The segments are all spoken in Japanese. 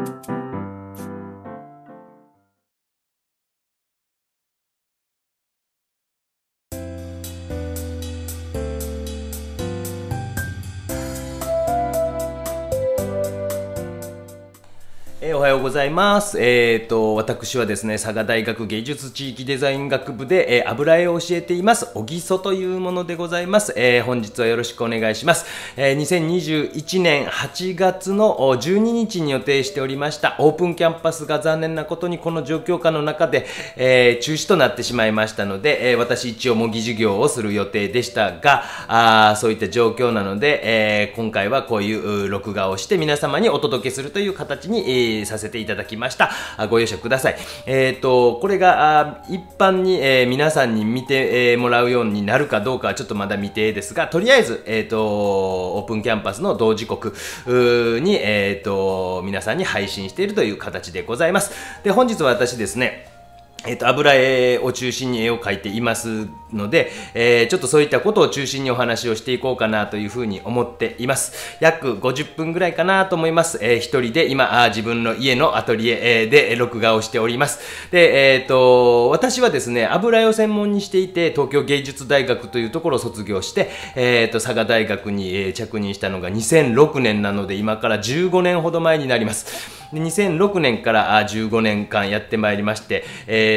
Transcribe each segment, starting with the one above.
おはようございます。私はですね、佐賀大学芸術地域デザイン学部で、油絵を教えています、小木曽というものでございます。本日はよろしくお願いします。2021年8月の12日に予定しておりましたオープンキャンパスが残念なことにこの状況下の中で、中止となってしまいましたので、私一応模擬授業をする予定でしたが、そういった状況なので、今回はこういう録画をして皆様にお届けするという形に、させていただきました。ご容赦ください。これが一般に、皆さんに見て、もらうようになるかどうかはちょっとまだ未定ですが、とりあえず、オープンキャンパスの同時刻に、皆さんに配信しているという形でございます。で、本日は私ですね、油絵を中心に絵を描いていますので、ちょっとそういったことを中心にお話をしていこうかなというふうに思っています。約50分ぐらいかなと思います。一人で今自分の家のアトリエで録画をしております。で、私はですね、油絵を専門にしていて、東京芸術大学というところを卒業して、佐賀大学に着任したのが2006年なので、今から15年ほど前になります。で2006年から15年間やってまいりまして、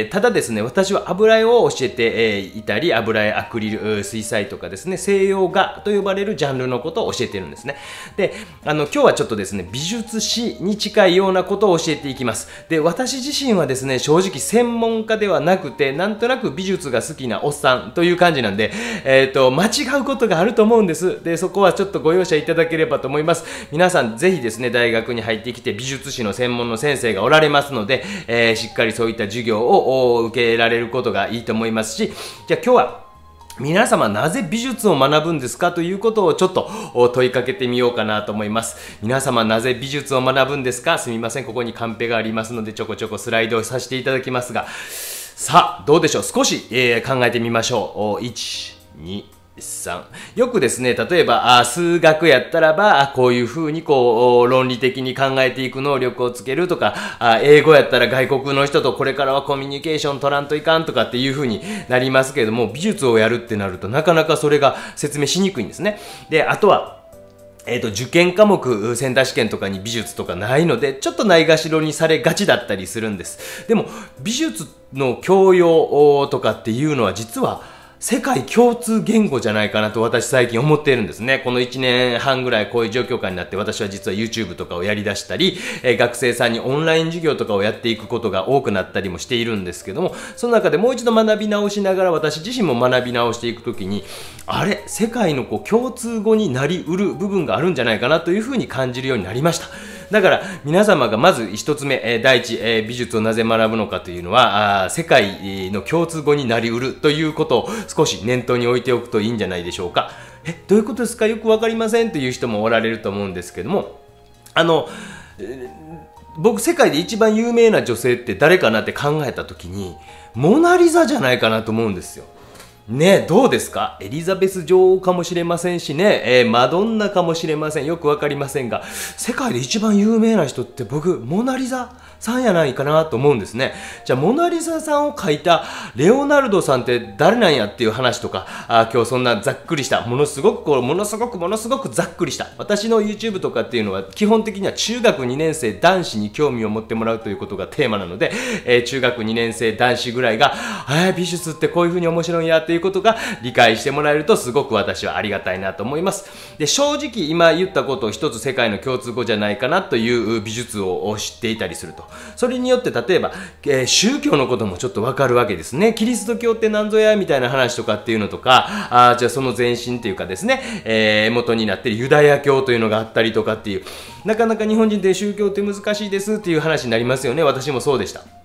ただですね、私は油絵を教えていたり、油絵、アクリル、水彩とかですね、西洋画と呼ばれるジャンルのことを教えているんですね。で、今日はちょっとですね、美術史に近いようなことを教えていきます。で、私自身はですね、正直専門家ではなくて、なんとなく美術が好きなおっさんという感じなんで、間違うことがあると思うんです。で、そこはちょっとご容赦いただければと思います。皆さんぜひですね、大学に入ってきて美術史の専門の先生がおられますので、しっかりそういった授業を受けられることがいいと思いますし、じゃあ今日は皆様なぜ美術を学ぶんですかということをちょっと問いかけてみようかなと思います。皆様なぜ美術を学ぶんですか？すみません、ここにカンペがありますのでちょこちょこスライドをさせていただきますが、さあどうでしょう。少し、考えてみましょう。1、2、3。よくですね、例えば数学やったらばこういうふうにこう論理的に考えていく能力をつけるとか、英語やったら外国の人とこれからはコミュニケーション取らんといかんとかっていうふうになりますけれども、美術をやるってなるとなかなかそれが説明しにくいんですね。で、あとは受験科目、センター試験とかに美術とかないので、ちょっとないがしろにされがちだったりするんです。でも、美術の教養とかっていうのは実は世界共通言語じゃないかなと私最近思っているんですね。この1年半ぐらいこういう状況下になって私は実は YouTube とかをやり出したり、学生さんにオンライン授業とかをやっていくことが多くなったりもしているんですけども、その中でもう一度学び直しながら私自身も学び直していくときに、あれ、世界の共通語になりうる部分があるんじゃないかなというふうに感じるようになりました。だから皆様がまず一つ目、第一、美術をなぜ学ぶのかというのは、世界の共通語になりうるということを少し念頭に置いておくといいんじゃないでしょうか。どういうことですか？よくわかりませんという人もおられると思うんですけども、僕世界で一番有名な女性って誰かなって考えた時にモナリザじゃないかなと思うんですよ。ね、どうですか？エリザベス女王かもしれませんしね、マドンナかもしれません。よくわかりませんが、世界で一番有名な人って僕、モナリザさんやないかなと思うんですね。じゃあ、モナリザさんを描いたレオナルドさんって誰なんやっていう話とか、今日そんなざっくりした、ものすごくざっくりした、私の YouTube とかっていうのは基本的には中学2年生男子に興味を持ってもらうということがテーマなので、中学2年生男子ぐらいが、美術ってこういう風に面白いんやっていうことが理解してもらえるとすごく私はありがたいなと思います。で、正直今言ったことを一つ世界の共通語じゃないかなという美術を知っていたりすると、それによって例えば、宗教のこともちょっとわかるわけですね。キリスト教って何ぞやみたいな話とかっていうのとか、じゃあその前身っていうかですね、元になっているユダヤ教というのがあったりとかっていう、なかなか日本人って宗教って難しいですっていう話になりますよね。私もそうでした。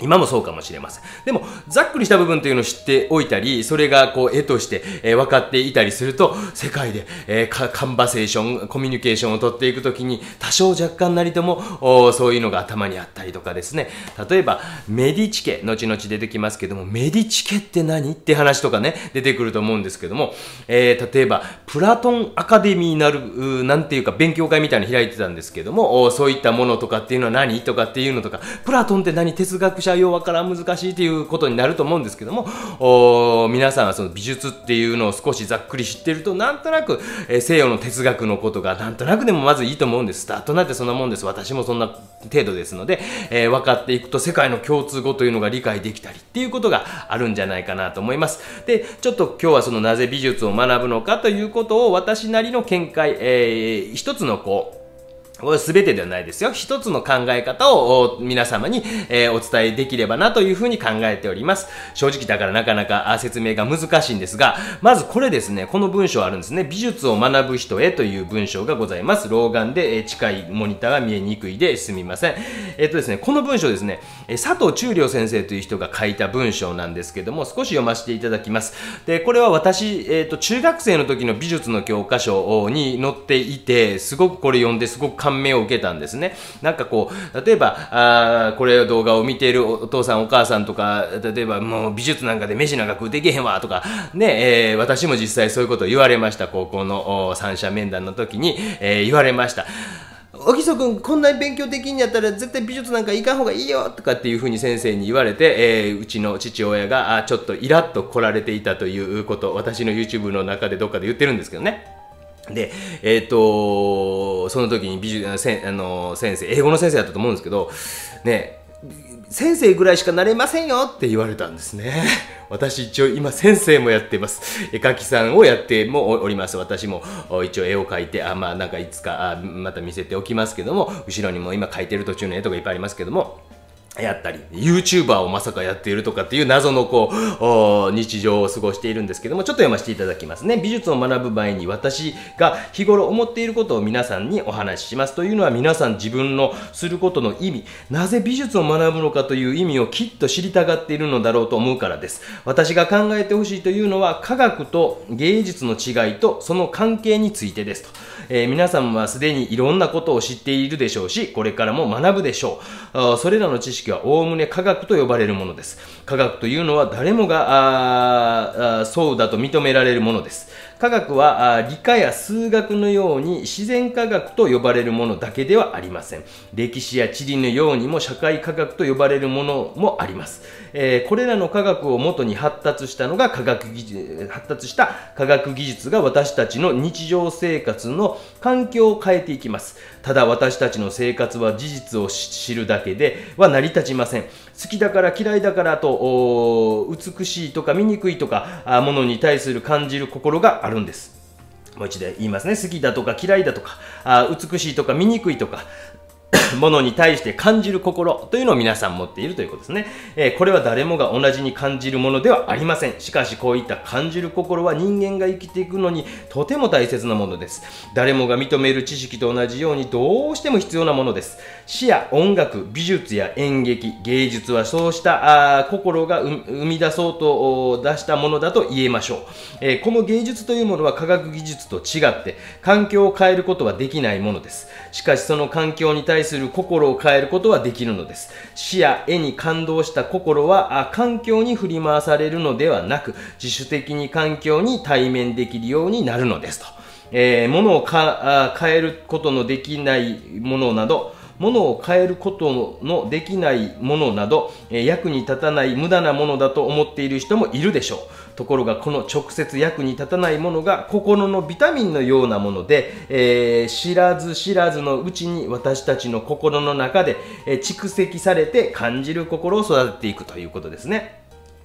今もそうかもしれません。でも、ざっくりした部分というのを知っておいたり、それがこう絵として、分かっていたりすると、世界で、カンバセーション、コミュニケーションを取っていくときに、多少若干なりとも、そういうのが頭にあったりとかですね。例えば、メディチ家、後々出てきますけども、メディチ家って何って話とかね、出てくると思うんですけども、例えば、プラトンアカデミーなる、なんていうか、勉強会みたいに開いてたんですけども、そういったものとかっていうのは何とかっていうのとか、プラトンって何哲学者ようわからん難しいということになると思うんですけども、皆さんはその美術っていうのを少しざっくり知ってると、なんとなく、西洋の哲学のことがなんとなくでもまずいいと思うんです。スタートなんてそんなもんです。私もそんな程度ですので、分かっていくと世界の共通語というのが理解できたりっていうことがあるんじゃないかなと思います。で、ちょっと今日はそのなぜ美術を学ぶのかということを私なりの見解、一つのこれ全てではないですよ。一つの考え方を皆様に、お伝えできればなというふうに考えております。正直だからなかなか説明が難しいんですが、まずこれですね、この文章あるんですね。美術を学ぶ人へという文章がございます。老眼で近いモニターが見えにくいですみません。ですね、この文章ですね、佐藤忠良先生という人が書いた文章なんですけども、少し読ませていただきます。で、これは私、中学生の時の美術の教科書に載っていて、すごくこれ読んですごく感銘を受けたんですね。なんかこう、例えば、これ動画を見ているお父さんお母さんとか、例えばもう美術なんかで飯なんか食うてけへんわとか、ね、私も実際そういうことを言われました。高校の三者面談の時に、言われました。小木曽君、こんなに勉強できんやったら絶対美術なんか行かん方がいいよとかっていうふうに先生に言われて、うちの父親がちょっとイラッと来られていたということ、私の YouTube の中でどっかで言ってるんですけどね。で、その時に先生、英語の先生だったと思うんですけど、ね、先生ぐらいしかなれませんよって言われたんですね。私一応今先生もやってます。絵描きさんをやってもおります。私も一応絵を描いて、なんかいつかまた見せておきますけども、後ろにも今描いてる途中の絵とかいっぱいありますけども、やったり、YouTuber をまさかやっているとかっていう謎の日常を過ごしているんですけども、ちょっと読ませていただきますね。美術を学ぶ前に私が日頃思っていることを皆さんにお話しします。というのは皆さん自分のすることの意味、なぜ美術を学ぶのかという意味をきっと知りたがっているのだろうと思うからです。私が考えてほしいというのは科学と芸術の違いとその関係についてですと。皆さんはすでにいろんなことを知っているでしょうし、これからも学ぶでしょう。それらの知識はおおむね科学と呼ばれるものです。科学というのは誰もがそうだと認められるものです。科学は理科や数学のように自然科学と呼ばれるものだけではありません。歴史や地理のようにも社会科学と呼ばれるものもあります。これらの科学をもとに発達した科学技術が私たちの日常生活の環境を変えていきます。ただ私たちの生活は事実を知るだけでは成り立ちません。好きだから嫌いだからと美しいとか醜いとかものに対する感じる心があるんです。もう一度言いますね。好きだとか嫌いだとか美しいとか醜いとかものに対して感じる心というのを皆さん持っているということですね。これは誰もが同じに感じるものではありません。しかしこういった感じる心は人間が生きていくのにとても大切なものです。誰もが認める知識と同じようにどうしても必要なものです。詩や音楽、美術や演劇、芸術はそうした心が生み出そうと出したものだと言えましょう。この芸術というものは科学技術と違って環境を変えることはできないものです。しかしその環境に対する心を変えることはできるのです。詩や絵に感動した心は環境に振り回されるのではなく、自主的に環境に対面できるようになるのですと。物を変えることのできないものなど、物を変えることのできないものなど、役に立たない無駄なものだと思っている人もいるでしょう。ところがこの直接役に立たないものが心のビタミンのようなもので、知らず知らずのうちに私たちの心の中で、蓄積されて感じる心を育てていくということですね。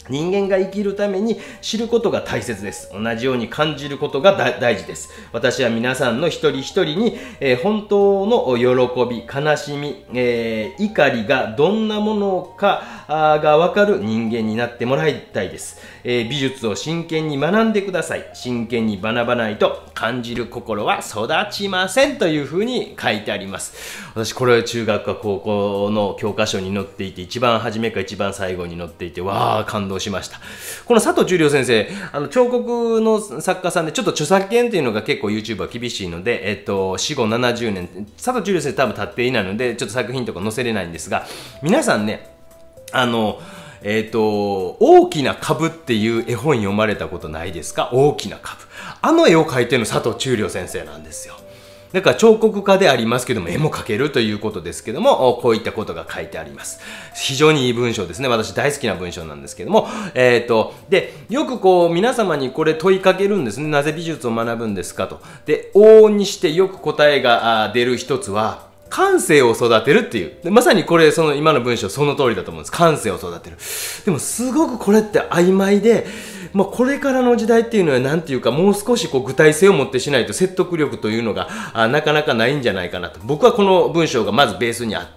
人間が生きるために知ることが大切です。同じように感じることが大事です。私は皆さんの一人一人に、本当の喜び、悲しみ、怒りがどんなものかがわかる人間になってもらいたいです。美術を真剣に学んでください。真剣に学ばないと感じる心は育ちませんというふうに書いてあります。私これ中学か高校の教科書に載っていて、一番初めか一番最後に載っていて、わー感動しました。この佐藤忠良先生、彫刻の作家さんで、ちょっと著作権っていうのが結構 YouTube は厳しいので、死後70年、佐藤忠良先生多分立っていないので、ちょっと作品とか載せれないんですが、皆さんね、大きな株っていう絵本読まれたことないですか？大きな株。あの絵を描いてるの佐藤忠良先生なんですよ。だから彫刻家でありますけども、絵も描けるということですけども、こういったことが書いてあります。非常にいい文章ですね。私大好きな文章なんですけども、で、よくこう、皆様にこれ問いかけるんですね。なぜ美術を学ぶんですかと。で、往々にしてよく答えが出る一つは、感性を育てるっていう。でまさにこれ、今の文章その通りだと思うんです。感性を育てる。でもすごくこれって曖昧で、これからの時代っていうのはなんていうか、もう少しこう具体性を持ってしないと説得力というのがなかなかないんじゃないかなと。僕はこの文章がまずベースにあって、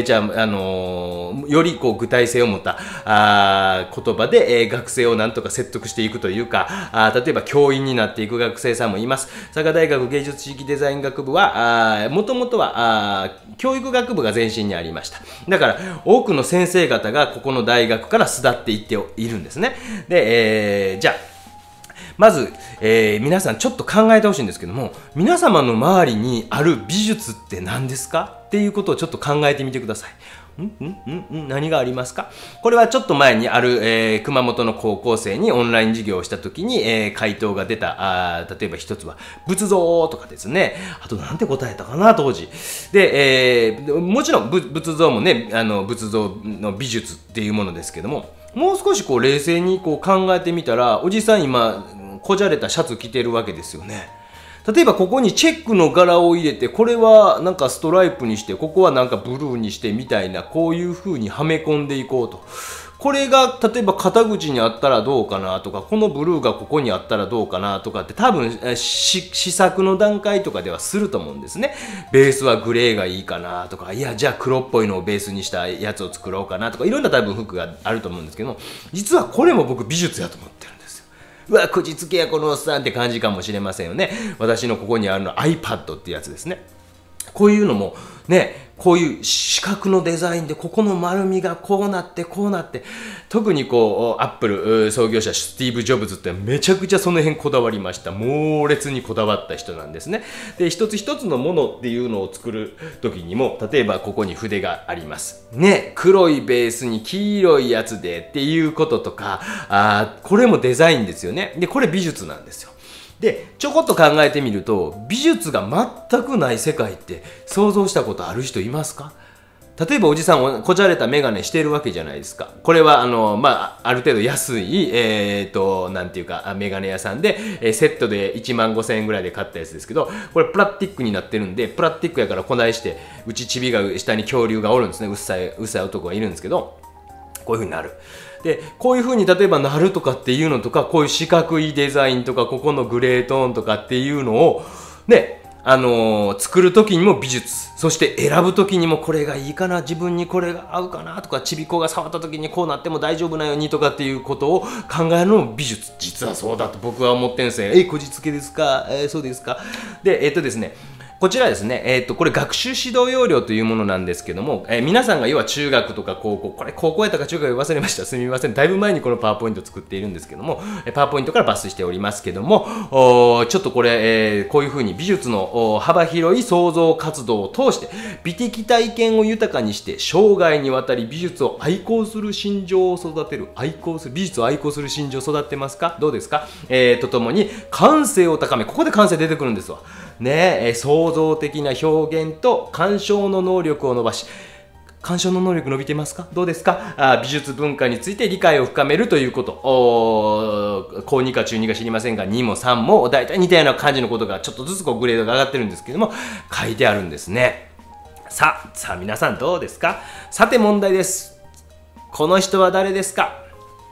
じゃあ、よりこう具体性を持った言葉で、学生をなんとか説得していくというか、例えば教員になっていく学生さんもいます。佐賀大学芸術地域デザイン学部は、もともとは教育学部が前身にありました。だから多くの先生方がここの大学から巣立っていっているんですね。で、じゃあまず、皆さんちょっと考えてほしいんですけども、皆様の周りにある美術って何ですかっていうことをちょっと考えてみてください。何がありますか？これはちょっと前にある、熊本の高校生にオンライン授業をしたときに、回答が出た。例えば一つは仏像とかですね。あとなんて答えたかな当時。で、もちろん仏像もね、仏像の美術っていうものですけども、もう少しこう冷静にこう考えてみたら、おじさん今こじゃれたシャツ着てるわけですよね。例えばここにチェックの柄を入れて、これはなんかストライプにして、ここはなんかブルーにしてみたいな、こういう風にはめ込んでいこうと。これが例えば肩口にあったらどうかなとか、このブルーがここにあったらどうかなとかって多分試作の段階とかではすると思うんですね。ベースはグレーがいいかなとか、いやじゃあ黒っぽいのをベースにしたやつを作ろうかなとか、いろんな多分服があると思うんですけども、実はこれも僕美術やと思ってるんですよ。うわ、こじつけやこのおっさんって感じかもしれませんよね。私のここにあるの iPad ってやつですね。こういうのもね、こういう四角のデザインでここの丸みがこうなってこうなって、特にこうアップル創業者スティーブ・ジョブズってめちゃくちゃその辺こだわりました。猛烈にこだわった人なんですね。で、一つ一つのものっていうのを作る時にも、例えばここに筆がありますね、黒いベースに黄色いやつでっていうこととか、これもデザインですよね。で、これ美術なんですよ。で、ちょこっと考えてみると、美術が全くない世界って想像したことある人いますか？例えばおじさんこじゃれたメガネしてるわけじゃないですか。これはある程度安い、なんていうか、メガネ屋さんで、セットで15,000円ぐらいで買ったやつですけど、これプラスティックになってるんで、プラスティックやからこないして、うちチビが下に恐竜がおるんですね。うっさい男がいるんですけど、こういう風になる。で、こういう風に例えばなるとかっていうのとか、こういう四角いデザインとか、ここのグレートーンとかっていうのを、ね、作る時にも美術、そして選ぶ時にもこれがいいかな、自分にこれが合うかなとか、ちびっこが触った時にこうなっても大丈夫なようにとかっていうことを考えるのも美術。実はそうだと僕は思ってんですよ。こじつけですか？そうですか？で、ですね、こちらですね、これ学習指導要領というものなんですけども、皆さんが要は中学とか高校、これ高校やったか中学忘れました。すみません。だいぶ前にこのパワーポイントを作っているんですけども、パワーポイントから抜粋しておりますけども、ちょっとこれ、こういうふうに美術の幅広い創造活動を通して、美的体験を豊かにして、生涯にわたり美術を愛好する心情を育てる、美術を愛好する心情を育ってますか？どうですか？とともに、感性を高め、ここで感性出てくるんですわ。ね、創造的な表現と鑑賞の能力を伸ばし、鑑賞の能力伸びてますか？どうですか？美術文化について理解を深めるということ。高2か中2か知りませんが、2も3も大体似たような感じのことがちょっとずつこうグレードが上がってるんですけども、書いてあるんですね。さあ皆さんどうですか？さて問題です。この人は誰ですか？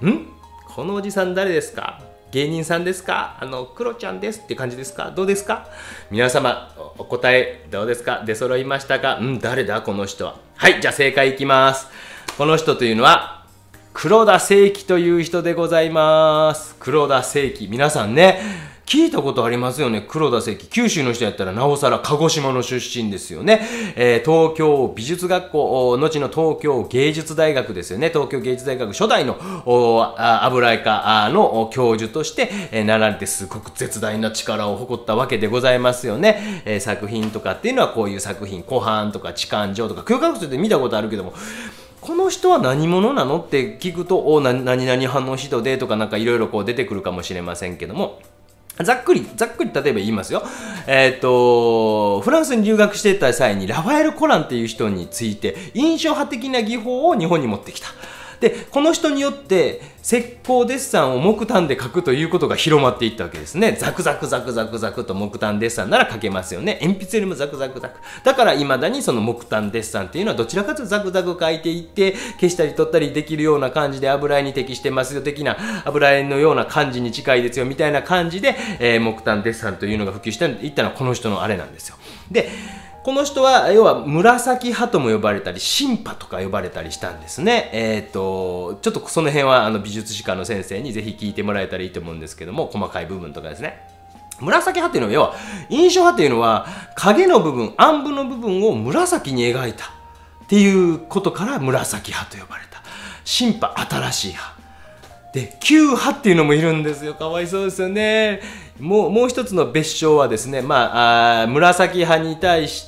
このおじさん誰ですか？芸人さんですか？クロちゃんですって感じですか？どうですか？皆様、お答えどうですか？出揃いましたか？誰だこの人は。はい、じゃあ正解いきます。この人というのは、黒田清輝という人でございます。黒田清輝。皆さんね、聞いたことありますよね。黒田清輝。九州の人やったらなおさら鹿児島の出身ですよね。東京美術学校、後の東京芸術大学ですよね。東京芸術大学初代の油絵科の教授として、なられてすごく絶大な力を誇ったわけでございますよね。作品とかっていうのはこういう作品、湖畔とか痴漢場とか、教科書で見たことあるけども、この人は何者なのって聞くと、何々派の人でとかなんかいろいろこう出てくるかもしれませんけども、ざっくり例えば言いますよ。フランスに留学していた際にラファエル・コランっていう人について印象派的な技法を日本に持ってきた。で、この人によって石膏デッサンを木炭で描くということが広まっていったわけですね。ザクザクザクザクザクと木炭デッサンなら描けますよね。鉛筆よりもザクザクザク。だから未だにその木炭デッサンっていうのはどちらかというとザクザク描いていって消したり取ったりできるような感じで油絵に適してますよ的な油絵のような感じに近いですよみたいな感じで、木炭デッサンというのが普及していったのはこの人のあれなんですよ。で、この人は要は紫派とも呼ばれたり新派とか呼ばれたりしたんですね。ちょっとその辺は美術史家の先生にぜひ聞いてもらえたらいいと思うんですけども、細かい部分とかですね。紫派っていうのは要は印象派っていうのは影の部分、暗部の部分を紫に描いたっていうことから紫派と呼ばれた。新派、新しい派で、旧派っていうのもいるんですよ。かわいそうですよね。もう一つの別称はですね、紫派に対して、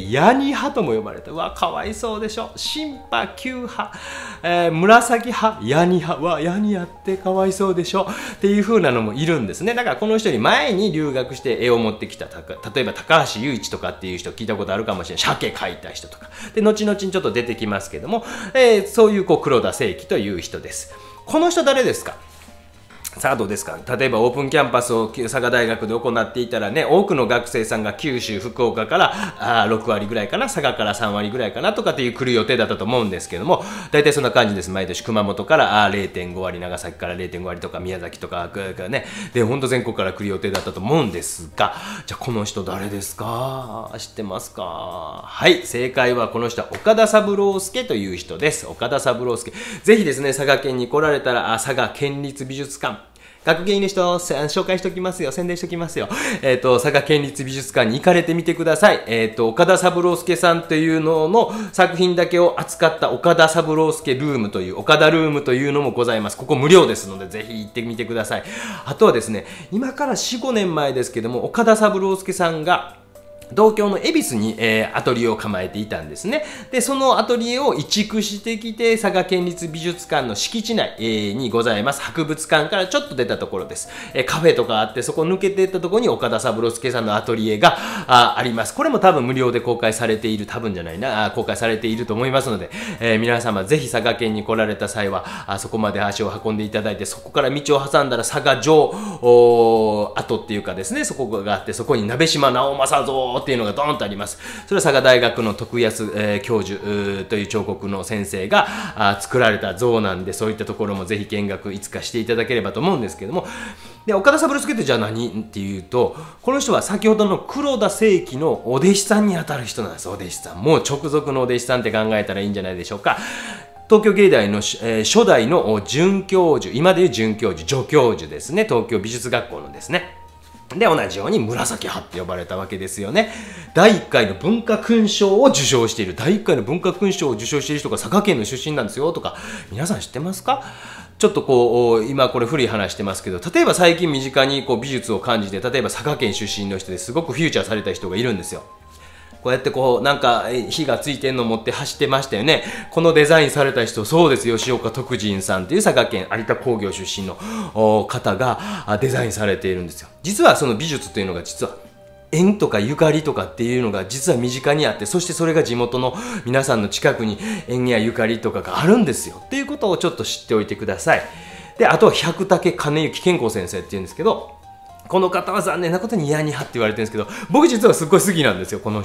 ヤニ派とも呼ばれた。うわ、かわいそうでしょ。新派、旧派、紫派、ヤニ派。わ、ヤニやってかわいそうでしょ。っていう風なのもいるんですね。だからこの人に前に留学して絵を持ってきた、例えば高橋雄一とかっていう人聞いたことあるかもしれない。鮭描いた人とか。で、後々にちょっと出てきますけども、そういう黒田清輝という人です。この人誰ですか？さあどうですか？例えばオープンキャンパスを佐賀大学で行っていたらね、多くの学生さんが九州、福岡から6割ぐらいかな、佐賀から3割ぐらいかなとかっていう来る予定だったと思うんですけども、大体そんな感じです。毎年熊本から0.5 割、長崎から 0.5 割とか宮崎とかね、で本当全国から来る予定だったと思うんですが、じゃあこの人誰ですか？知ってますか？はい、正解はこの人は岡田三郎介という人です。岡田三郎介。ぜひですね、佐賀県に来られたら佐賀県立美術館、学芸員の人紹介しておきますよ。宣伝しておきますよ。佐賀県立美術館に行かれてみてください。岡田三郎介さんというのの作品だけを扱った岡田三郎介ルームという、岡田ルームというのもございます。ここ無料ですので、ぜひ行ってみてください。あとはですね、今から4、5年前ですけども、岡田三郎介さんが、東京の恵比寿に、アトリエを構えていたんですね。で、そのアトリエを移築してきて、佐賀県立美術館の敷地内、にございます博物館からちょっと出たところです。カフェとかあって、そこ抜けていったところに岡田三郎介さんのアトリエが あります。これも多分無料で公開されている、公開されていると思いますので、皆様ぜひ佐賀県に来られた際は、そこまで足を運んでいただいて、そこから道を挟んだら佐賀城跡っていうかですね、そこがあって、そこに鍋島直正像っていうのがドーンとあります。それは佐賀大学の徳安、教授という彫刻の先生が作られた像なんで、そういったところもぜひ見学いつかしていただければと思うんですけども、で岡田三郎介ってじゃあ何っていうと、この人は先ほどの黒田清輝のお弟子さんにあたる人なんです。お弟子さん、もう直属のお弟子さんって考えたらいいんじゃないでしょうか。東京芸大の、初代の准教授、今でいう准教授、助教授ですね。東京美術学校のですね。で、同じように紫派って呼ばれたわけですよね。第1回の文化勲章を受章している。第1回の文化勲章を受章している人が佐賀県の出身なんですよとか、皆さん知ってますか？ちょっとこう、今これ古い話してますけど、例えば最近身近にこう美術を感じて、例えば佐賀県出身の人ですごくフューチャーされた人がいるんですよ。こうやってこう、なんか火がついてんの持って走ってましたよね。このデザインされた人、そうです。吉岡徳仁さんという佐賀県有田工業出身の方がデザインされているんですよ。実はその美術というのが実は縁とかゆかりとかっていうのが実は身近にあって、そしてそれが地元の皆さんの近くに縁やゆかりとかがあるんですよっていうことをちょっと知っておいてください。で、あとは百武兼幸健康先生っていうんですけど、この方は残念なことにヤニ派って言われてるんですけど、僕実はすっごい好きなんですよ、この人。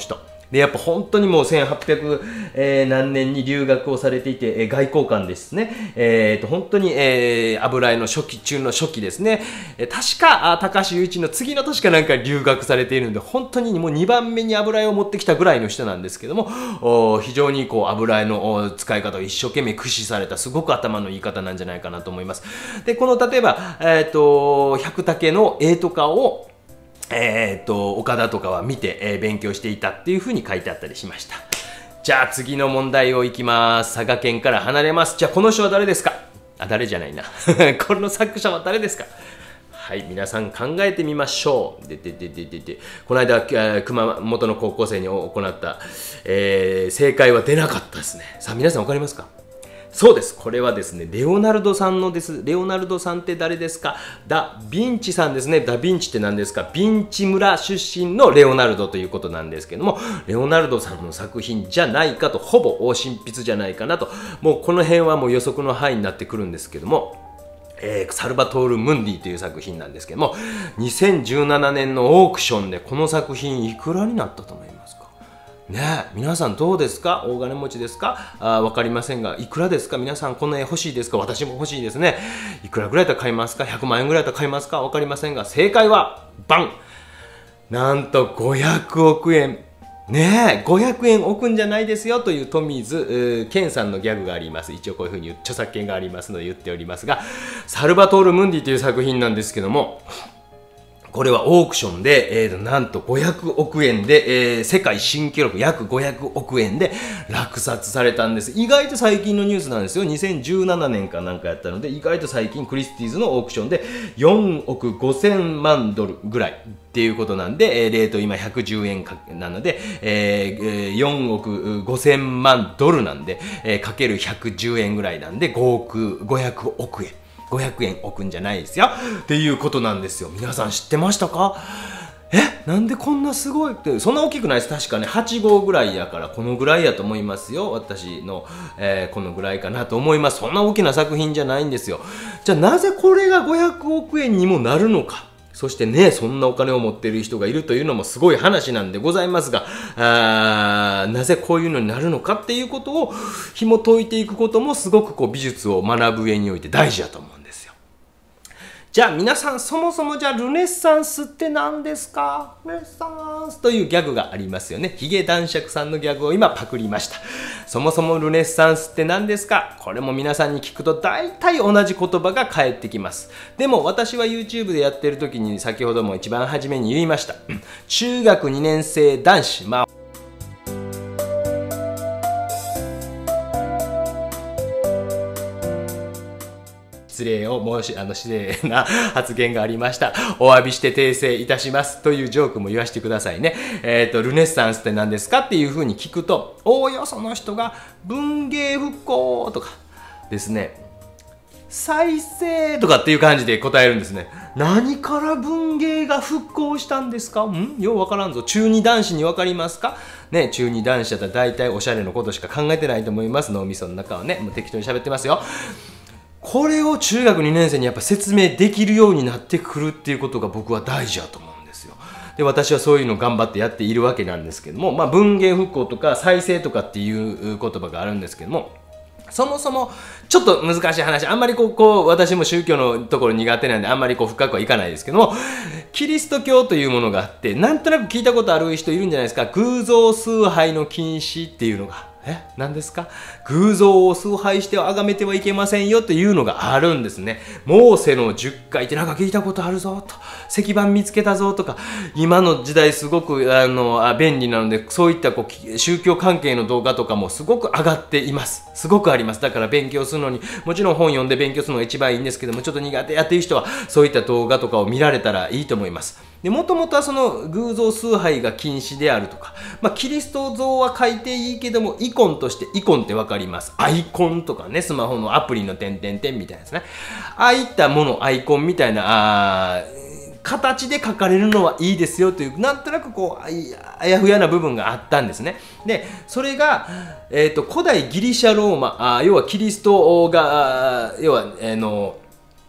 で、やっぱ本当にもう1800、何年に留学をされていて、外交官ですね。本当に、油絵の初期中の初期ですね。確か、高橋雄一の次の年かなんか留学されているので、本当にもう2番目に油絵を持ってきたぐらいの人なんですけども、非常にこう油絵の使い方を一生懸命駆使された、すごく頭のいい方なんじゃないかなと思います。で、この例えば、百武の絵とかを、岡田とかは見て、勉強していたっていう風に書いてあったりしました。じゃあ次の問題をいきます。佐賀県から離れます。じゃあこの人は誰ですか？誰じゃないな。この作者は誰ですか？はい、皆さん考えてみましょう。この間、熊本の高校生に行った、正解は出なかったですね。さあ皆さんわかりますか？そうです。これはですね、レオナルドさんのです。レオナルドさんって誰ですか？ダ・ヴィンチさんですね。ダ・ヴィンチって何ですか？ヴィンチ村出身のレオナルドということなんですけども、レオナルドさんの作品じゃないかと、ほぼ神筆じゃないかなと、もうこの辺はもう予測の範囲になってくるんですけども、サルバトール・ムンディという作品なんですけども、2017年のオークションでこの作品いくらになったと思いますか？ねえ、皆さんどうですか？大金持ちですか？わかりませんが、いくらですか？皆さんこの絵欲しいですか？私も欲しいですね。いくらぐらいだったら買いますか？100万円ぐらいだったら買いますか？わかりませんが、正解は、バン！なんと500億円。ねえ、500円置くんじゃないですよというトミーズ、ケンさんのギャグがあります。一応こういうふうに著作権がありますので言っておりますが、サルバトール・ムンディという作品なんですけども、これはオークションで、なんと500億円で、世界新記録約500億円で落札されたんです。意外と最近のニュースなんですよ。2017年かなんかやったので、意外と最近クリスティーズのオークションで4億5000万ドルぐらいっていうことなんで、レート今110円なので、4億5000万ドルなんで、かける110円ぐらいなんで500億円。500円置くんじゃないですよっていうことなんですよ。皆さん知ってましたか？なんでこんなすごいって、そんな大きくないです。確かね、8号ぐらいやから、このぐらいやと思いますよ。私の、このぐらいかなと思います。そんな大きな作品じゃないんですよ。じゃあなぜこれが500億円にもなるのか。そしてね、そんなお金を持っている人がいるというのもすごい話なんでございますが、なぜこういうのになるのかっていうことを紐解いていくこともすごくこう美術を学ぶ上において大事だと思うんですよ。じゃあ皆さん、そもそもじゃあルネッサンスって何ですか？ルネッサンスというギャグがありますよね。ヒゲ男爵さんのギャグを今パクりました。そもそもルネッサンスって何ですか？これも皆さんに聞くと大体同じ言葉が返ってきます。でも私は YouTube でやってる時に先ほども一番初めに言いました。中学2年生男子、失礼な発言がありました。お詫びして訂正いたしますというジョークも言わせてくださいね。ルネッサンスって何ですかっていうふうに聞くと、おおよその人が文芸復興とかですね、再生とかっていう感じで答えるんですね。何から文芸が復興したんですか？ようわからんぞ。中二男子にわかりますかね？中二男子だったら大体おしゃれのことしか考えてないと思います。脳みその中はね、もう適当に喋ってますよ。これを中学2年生にやっぱ説明できるようになってくるっていうことが僕は大事だと思うんですよ。で、私はそういうのを頑張ってやっているわけなんですけども、文芸復興とか再生とかっていう言葉があるんですけども、そもそもちょっと難しい話、あんまり私も宗教のところ苦手なんであんまり深くはいかないですけども、キリスト教というものがあって、なんとなく聞いたことある人いるんじゃないですか。偶像崇拝の禁止っていうのが。何ですか？偶像を崇拝しては崇めてはいけませんよというのがあるんですね。モーセの10回ってなんか聞いたことあるぞと、石板見つけたぞとか、今の時代すごく便利なので、そういった宗教関係の動画とかもすごく上がっています。すごくあります。だから勉強するのに、もちろん本読んで勉強するのが一番いいんですけども、ちょっと苦手やっていう人はそういった動画とかを見られたらいいと思います。で、もともとはその偶像崇拝が禁止であるとか、キリスト像は書いていいけども、イコンとして、イコンってわかります。アイコンとかね、スマホのアプリの点々点みたいなですね。ああいったもの、アイコンみたいな、形で書かれるのはいいですよという、なんとなくあやふやな部分があったんですね。で、それが、古代ギリシャローマ、要はキリストが、要は、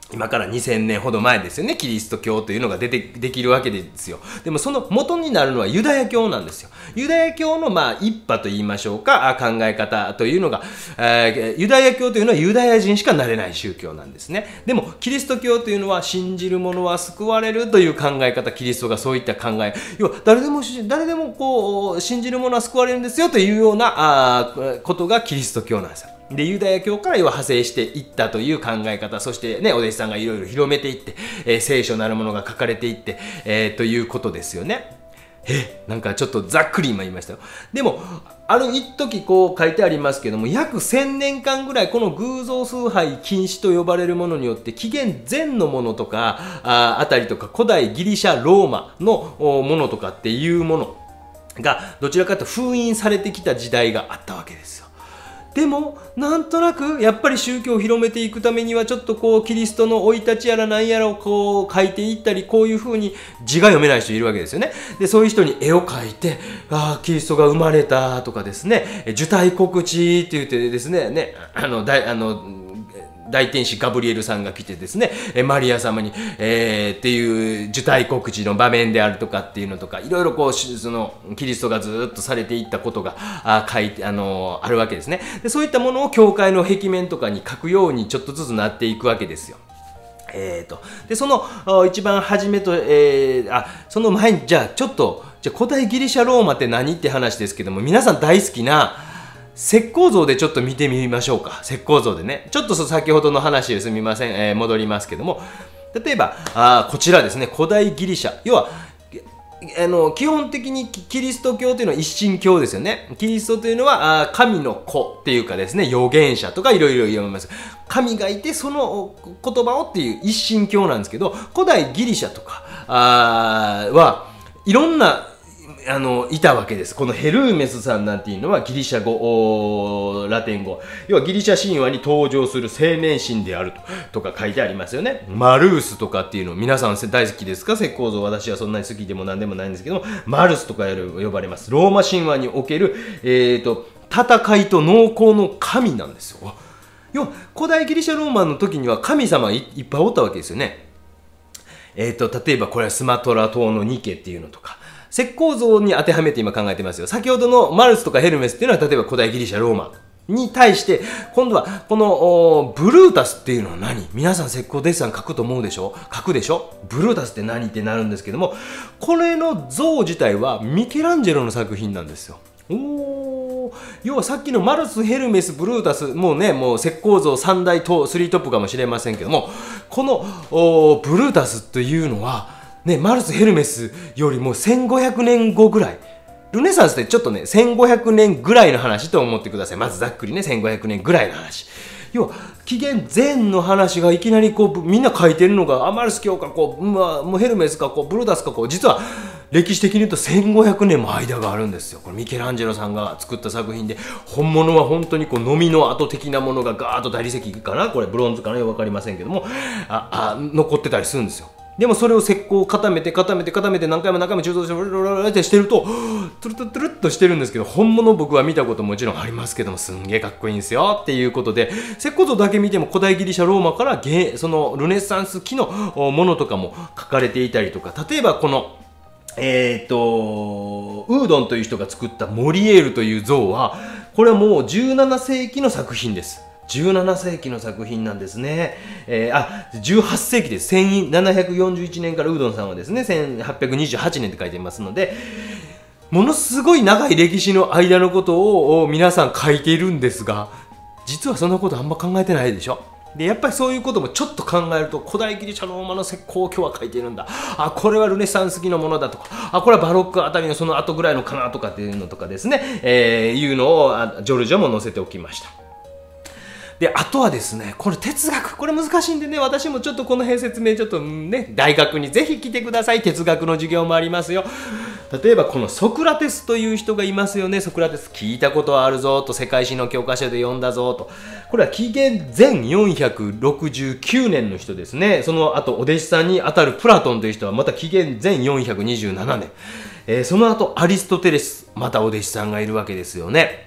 今から2000年ほど前ですよね。キリスト教というのができるわけですよ。でもその元になるのはユダヤ教なんですよ。ユダヤ教の一派と言いましょうか、考え方というのが、ユダヤ教というのはユダヤ人しかなれない宗教なんですね。でもキリスト教というのは信じる者は救われるという考え方、キリストがそういった考え、要は誰でもこう信じる者は救われるんですよというようなことがキリスト教なんですよ。で、ユダヤ教から派生していったという考え方、そしてね、お弟子さんがいろいろ広めていって、聖書なるものが書かれていって、ということですよね。なんかちょっとざっくり今言いましたよ。でも、一時こう書いてありますけども、約1000年間ぐらいこの偶像崇拝禁止と呼ばれるものによって、紀元前のものとか、あたりとか、古代ギリシャ、ローマのものとかっていうものが、どちらかというと封印されてきた時代があったわけですよ。でもなんとなくやっぱり宗教を広めていくためにはちょっとこうキリストの生い立ちやら何やらをこう書いていったり、こういう風に字が読めない人いるわけですよね。でそういう人に絵を描いて、キリストが生まれたとかですね、受胎告知って言ってですね、大天使ガブリエルさんが来てですね、マリア様に、っていう受胎告知の場面であるとかっていうのとか、いろいろこうそのキリストがずっとされていったことが書いてあるわけですね。でそういったものを教会の壁面とかに書くようにちょっとずつなっていくわけですよ。でその一番初めと、その前にじゃあ古代ギリシャローマって何って話ですけども、皆さん大好きな石膏像でちょっと見てみましょうか。石膏像でね。ちょっと先ほどの話ですみません。戻りますけども。例えば、こちらですね。古代ギリシャ。要は、基本的にキリスト教というのは一神教ですよね。キリストというのは、神の子っていうかですね、預言者とかいろいろ読みます。神がいて、その言葉をっていう一神教なんですけど、古代ギリシャとか、いろんないたわけです。このヘルーメスさんなんていうのはギリシャ語、ラテン語。要はギリシャ神話に登場する青年神であるとか書いてありますよね。マルースとかっていうの皆さん大好きですか？石膏像。私はそんなに好きでも何でもないんですけども、マルスとか呼ばれます。ローマ神話における、戦いと農耕の神なんですよ。要は古代ギリシャローマの時には神様いっぱいおったわけですよね。例えばこれはスマトラ島のニケっていうのとか、石膏像に当てはめて今考えてますよ。先ほどのマルスとかヘルメスっていうのは例えば古代ギリシャローマに対して、今度はこのブルータスっていうのは何？皆さん石膏デッサン書くと思うでしょ？書くでしょ？ブルータスって何ってなるんですけども、これの像自体はミケランジェロの作品なんですよ。要はさっきのマルス、ヘルメス、ブルータス、もう石膏像3大3トップかもしれませんけども、このブルータスというのはマルス・ヘルメスよりも1500年後ぐらい。ルネサンスってちょっと1500年ぐらいの話と思ってください。まずざっくり1500年ぐらいの話。要は、紀元前の話がいきなりみんな書いてるのが、マルス教かもうヘルメスかブルータスか実は歴史的に言うと1500年も間があるんですよ。これミケランジェロさんが作った作品で、本物は本当にノミの跡的なものがガーッと大理石かな、これブロンズかな、わかりませんけども、残ってたりするんですよ。でもそれを石膏を固めて何回も中傷してるとトゥルトゥトゥルッとしてるんですけど、本物僕は見たこともちろんありますけども、すんげえかっこいいんですよっていうことで、石膏像だけ見ても古代ギリシャローマからそのルネサンス期のものとかも書かれていたりとか、例えばこのウードンという人が作ったモリエールという像は、これはもう17世紀の作品です。17世紀の作品なんですね。18世紀です。1741年からウードンさんはですね、1828年って書いてますので、ものすごい長い歴史の間のことを皆さん書いているんですが、実はそんなことあんま考えてないでしょ。で、やっぱりそういうこともちょっと考えると、古代ギリシャローマの石膏を今日は書いているんだ。これはルネサンス期のものだとか、これはバロックあたりのその後ぐらいのかなとかっていうのとかですね、いうのをジョルジョも載せておきました。で、あとはですね、これ哲学、これ難しいんでね、私もちょっとこの辺説明ちょっとね、大学にぜひ来てください。哲学の授業もありますよ。例えばこのソクラテスという人がいますよね。ソクラテス聞いたことあるぞと、世界史の教科書で読んだぞと。これは紀元前469年の人ですね。その後お弟子さんにあたるプラトンという人はまた紀元前427年。その後アリストテレス、またお弟子さんがいるわけですよね。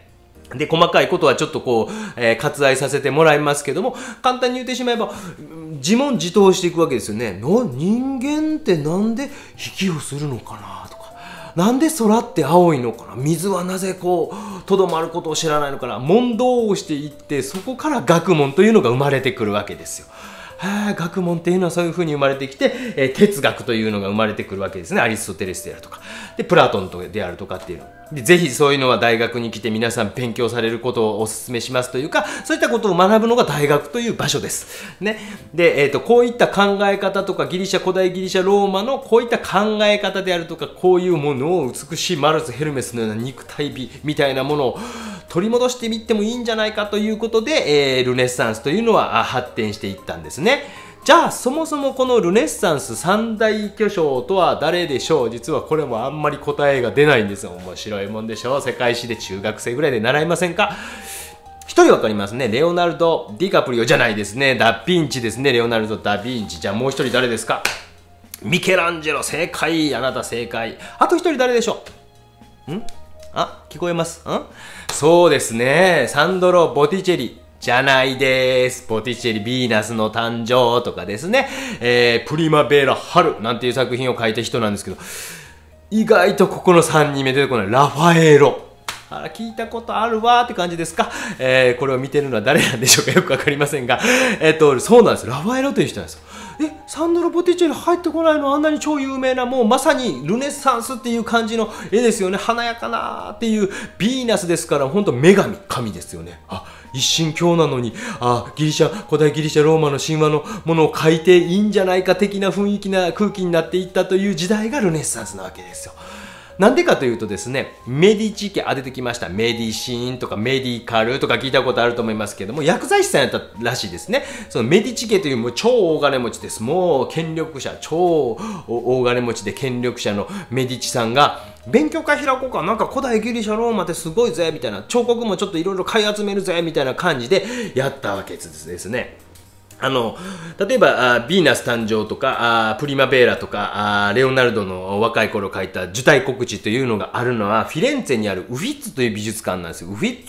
で、細かいことはちょっと割愛させてもらいますけども、簡単に言ってしまえば、自問自答していくわけですよね。人間ってなんで息をするのかなとか、なんで空って青いのかな、水はなぜとどまることを知らないのかな、問答をしていって、そこから学問というのが生まれてくるわけですよ。学問っていうのはそういうふうに生まれてきて、哲学というのが生まれてくるわけですね。アリストテレスであるとか、でプラトンであるとかっていうので、ぜひそういうのは大学に来て皆さん勉強されることをお勧めしますというか、そういったことを学ぶのが大学という場所です。ね。で、こういった考え方とか、古代ギリシャ、ローマのこういった考え方であるとか、こういうものを美しいマルス・ヘルメスのような肉体美みたいなものを取り戻してみてもいいんじゃないかということで、ルネッサンスというのは発展していったんですね。じゃあそもそもこのルネッサンス三大巨匠とは誰でしょう。実はこれもあんまり答えが出ないんですよ。面白いもんでしょう。世界史で中学生ぐらいで習いませんか。一人わかりますね。レオナルド・ディカプリオじゃないですね。ダ・ヴィンチですね。レオナルド・ダ・ヴィンチ。じゃあもう一人誰ですか。ミケランジェロ。正解。あなた正解。あと一人誰でしょう。聞こえます？そうですね。サンドロ・ボティチェリ。じゃないです。ボティチェリ、ヴィーナスの誕生とかですね。プリマベーラ、春なんていう作品を書いた人なんですけど、意外とここの3人目出てこない。ラファエロ。聞いたことあるわーって感じですか。これを見てるのは誰なんでしょうか。よくわかりませんが。そうなんです。ラファエロという人なんですよ。サンドロ・ボティチェリ入ってこないの。あんなに超有名な、もうまさにルネッサンスっていう感じの絵ですよね。華やかなーっていうヴィーナスですから、本当女神ですよね。一神教なのに、古代ギリシャローマの神話のものを書いていいんじゃないか的な雰囲気な空気になっていったという時代がルネッサンスなわけですよ。なんでかというとですね、メディチ家、出てきました。メディシンとかメディカルとか聞いたことあると思いますけども、薬剤師さんやったらしいですね。そのメディチ家というもう超大金持ちです。もう権力者、超大金持ちで権力者のメディチさんが、勉強会開こうか、なんか古代ギリシャローマってすごいぜみたいな、彫刻もちょっといろいろ買い集めるぜみたいな感じでやったわけですね。例えばヴィーナス誕生とかプリマベーラとかレオナルドの若い頃書いた受胎告知というのがあるのはフィレンツェにあるウフィッツという美術館なんですよ。オフィ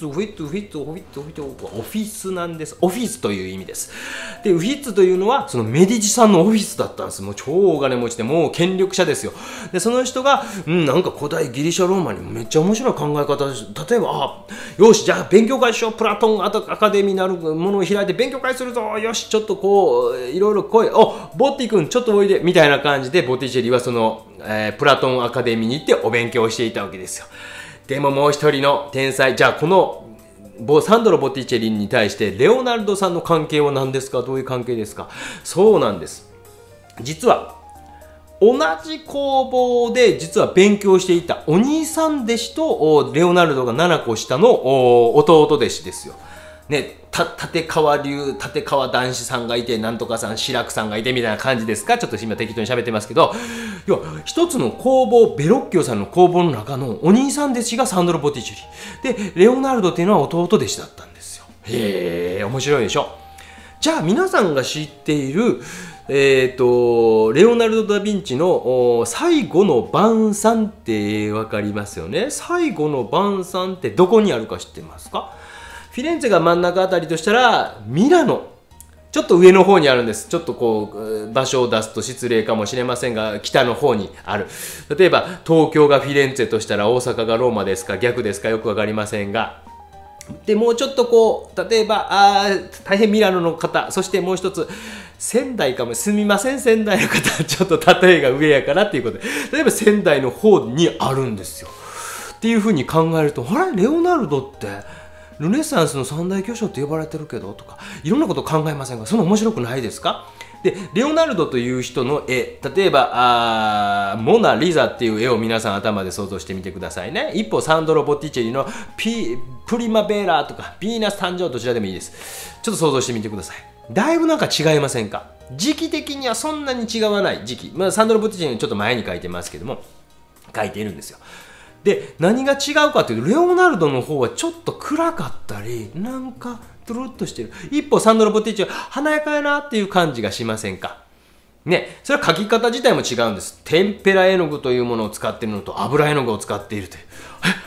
スなんです。オフィスという意味です。でウフィッツというのはそのメディチさんのオフィスだったんです。もう超大金持ちでもう権力者ですよ。でその人が、なんか古代ギリシャローマにめっちゃ面白い考え方です。例えばよしじゃあ勉強会しよう。プラトンアカデミーなるものを開いて勉強会するぞ。よしちょっといろいろ来い。ボッティ君ちょっとおいでみたいな感じでボッティチェリはその、プラトンアカデミーに行ってお勉強をしていたわけですよ。でももう一人の天才、じゃあこのサンドロ・ボティチェリに対してレオナルドさんの関係は何ですか。どういう関係ですか。そうなんです。実は同じ工房で実は勉強していたお兄さん弟子とレオナルドが7個下の弟弟子ですよ。ね、立川談志さんがいて、なんとかさん、志らくさんがいてみたいな感じですか。ちょっと今適当に喋ってますけど、要は一つの工房、ベロッキオさんの工房の中のお兄さん弟子がサンドロ・ボティチェリで、レオナルドっていうのは弟弟子だったんですよ。へー、面白いでしょ。じゃあ皆さんが知っているレオナルド・ダ・ヴィンチの最後の晩餐ってわかりますよね。最後の晩餐ってどこにあるか知ってますか。フィレンツェが真ん中あたりとしたらミラノ、ちょっと上の方にあるんです。ちょっと場所を出すと失礼かもしれませんが、北の方にある。例えば東京がフィレンツェとしたら大阪がローマですか、逆ですか、よくわかりませんが、でもうちょっと例えば大変ミラノの方、そしてもう一つ仙台かも。すみません仙台の方、ちょっと例えが上やからっていうことで、例えば仙台の方にあるんですよ。っていうふうに考えると、レオナルドってルネサンスの三大巨匠って呼ばれてるけどとか、いろんなこと考えませんが、その面白くないですか。でレオナルドという人の絵、例えばモナ・リザっていう絵を皆さん頭で想像してみてくださいね。一方サンドロ・ボティチェリのプリマベーラとかヴィーナス誕生、どちらでもいいです。ちょっと想像してみてください。だいぶなんか違いませんか。時期的にはそんなに違わない時期、サンドロ・ボティチェリのちょっと前に書いてますけども、書いているんですよ。で何が違うかというと、レオナルドの方はちょっと暗かったり、なんかトゥルッとしてる。一方サンドロ・ボティチェリは華やかやなっていう感じがしませんかね。それは描き方自体も違うんです。テンペラ絵の具というものを使っているのと油絵の具を使っているという。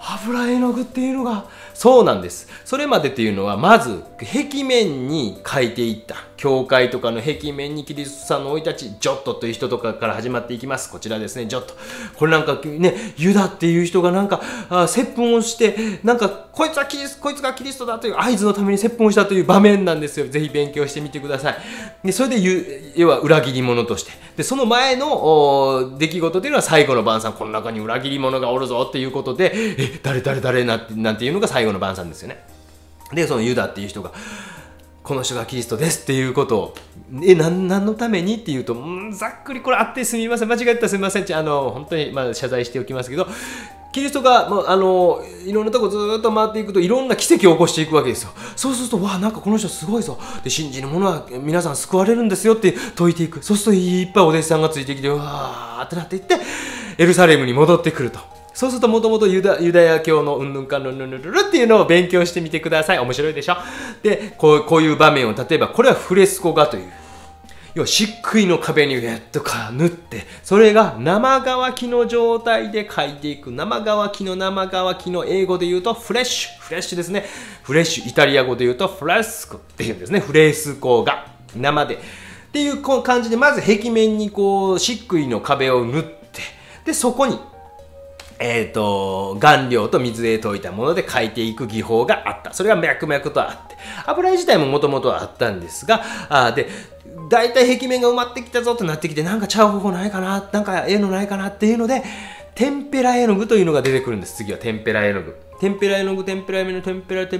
油絵の具っていうのが、そうなんです。それまでっていうのは、まず、壁面に描いていった。教会とかの壁面にキリストさんの生い立ち、ジョットという人とかから始まっていきます。こちらですね、ジョット。これなんかね、ユダっていう人がなんか、接吻をして、なんか、こいつがキリストだという合図のために接吻をしたという場面なんですよ。ぜひ勉強してみてください。で、それで要は裏切り者として。で、その前の出来事というのは最後の晩餐。この中に裏切り者がおるぞっていうことで、誰なんていうのが最後の晩餐ですよね。で、そのユダっていう人が、この人がキリストですっていうことを、何のためにっていうと、ざっくりこれあってすみません。間違えたらすみません。本当に、謝罪しておきますけど、キリストが、いろんなとこずっと回っていくと、いろんな奇跡を起こしていくわけですよ。そうすると、なんかこの人すごいぞ。で、信じる者は皆さん救われるんですよって説いていく。そうすると、いっぱいお弟子さんがついてきて、わーってなっていって、エルサレムに戻ってくると。そうすると、もともとユダヤ教のうんぬんかんぬんぬんぬるるっていうのを勉強してみてください。面白いでしょ。で、こういう場面を、例えば、これはフレスコ画という。要は漆喰の壁に塗って、それが生乾きの状態で描いていく。生乾きの英語で言うとフレッシュですね。フレッシュ、イタリア語で言うとフレスコっていうんですね。フレスコが生で。っていう感じで、まず壁面に漆喰の壁を塗って、で、そこに、顔料と水で溶いたもので描いていく技法があった。それが脈々とあって。油絵自体ももともとあったんですが、で、大体壁面が埋まってきたぞとなってきて、なんかちゃう方法ないかな、なんか絵のないかなっていうので、テンペラ絵の具というのが出てくるんです。次はテンペラ絵の具。テンペラ絵の具、テンペラ絵の具、テンペラ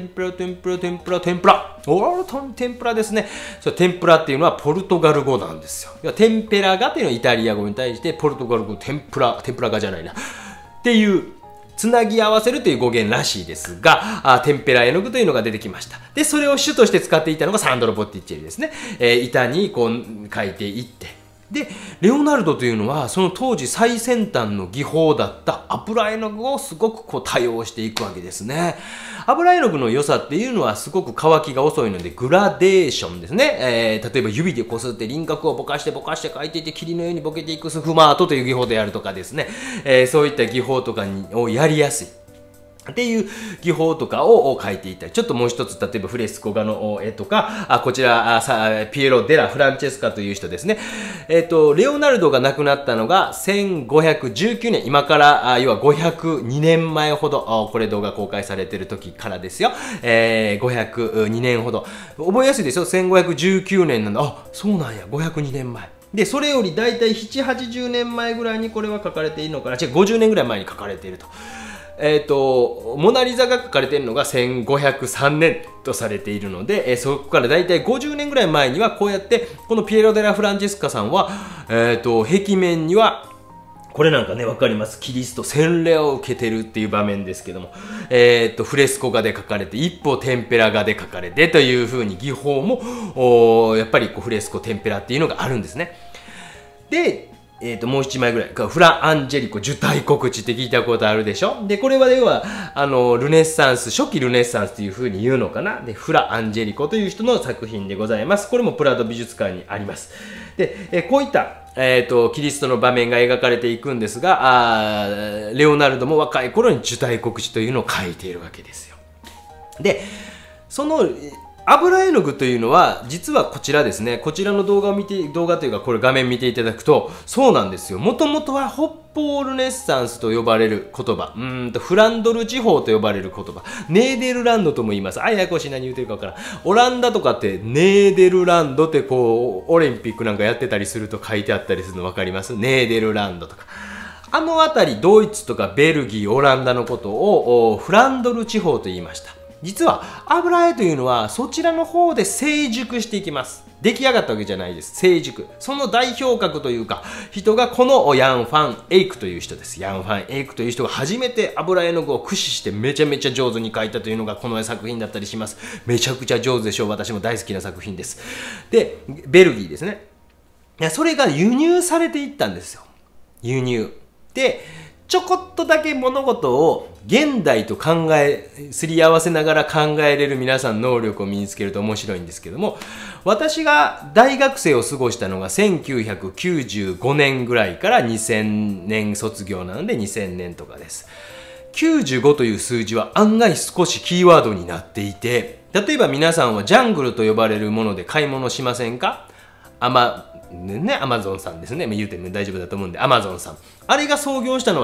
ですね。そう、テンプラっていうのはポルトガル語なんですよ。テンペラ画っていうのはイタリア語に対して、ポルトガル語、テンプラ画じゃないな。っていう、つなぎ合わせるという語源らしいですが、テンペラ絵の具というのが出てきました。で、それを主として使っていたのがサンドロ・ボッティッチェリですね。板に描いていって。で、レオナルドというのは、その当時最先端の技法だった油絵の具をすごく多用していくわけですね。油絵の具の良さっていうのはすごく乾きが遅いので、グラデーションですね。例えば指でこすって輪郭をぼかして描いていて、霧のようにボケていくスフマートという技法であるとかですね。そういった技法とかをやりやすい。っていう技法とかを描いていったり、ちょっともう一つ、例えばフレスコ画の絵とか、こちら、ピエロ・デラ・フランチェスカという人ですね。レオナルドが亡くなったのが1519年、今から、要は502年前ほど、これ動画公開されている時からですよ。502年ほど。覚えやすいですよ。1519年なんだ。そうなんや。502年前。で、それよりだいたい7、80年前ぐらいにこれは書かれているのかな。50年ぐらい前に書かれていると。モナリザが書かれているのが1503年とされているので、そこからだいたい50年ぐらい前にはこうやってこのピエロ・デラ・フランチェスカさんは、壁面にはこれなんかね、わかります。キリスト洗礼を受けてるっていう場面ですけども、フレスコ画で描かれて、一方テンペラ画で描かれてという風に技法も、やっぱりフレスコ、テンペラっていうのがあるんですね。で、もう一枚ぐらい。フラ・アンジェリコ、受胎告知って聞いたことあるでしょ。で、これは要は、ルネッサンス、初期ルネッサンスという風に言うのかな。で、フラ・アンジェリコという人の作品でございます。これもプラド美術館にあります。で、こういった、キリストの場面が描かれていくんですが、レオナルドも若い頃に受胎告知というのを書いているわけですよ。で、その、油絵の具というのは、実はこちらですね。こちらの動画というか、これ画面見ていただくと、そうなんですよ。もともとは北方ルネッサンスと呼ばれる言葉。フランドル地方と呼ばれる言葉。ネーデルランドとも言います。ややこしい何言うてるかわからん。オランダとかってネーデルランドってオリンピックなんかやってたりすると書いてあったりするのわかります？ネーデルランドとか。あのあたり、ドイツとかベルギー、オランダのことをフランドル地方と言いました。実は油絵というのはそちらの方で成熟していきます。出来上がったわけじゃないです。成熟。その代表格というか人がこのヤン・ファン・エイクという人です。ヤン・ファン・エイクという人が初めて油絵の具を駆使してめちゃめちゃ上手に描いたというのがこの作品だったりします。めちゃくちゃ上手でしょう。私も大好きな作品です。で、ベルギーですね。それが輸入されていったんですよ。輸入。で、ちょこっとだけ物事を現代とすり合わせながら考えれる皆さん能力を身につけると面白いんですけども、私が大学生を過ごしたのが1995年ぐらいから2000年卒業なので2000年とかです。 95という数字は案外少しキーワードになっていて、例えば皆さんはジャングルと呼ばれるもので買い物しませんか？アマゾンさんですね。言うても大丈夫だと思うんで、アマゾンさん。あれが創業したのは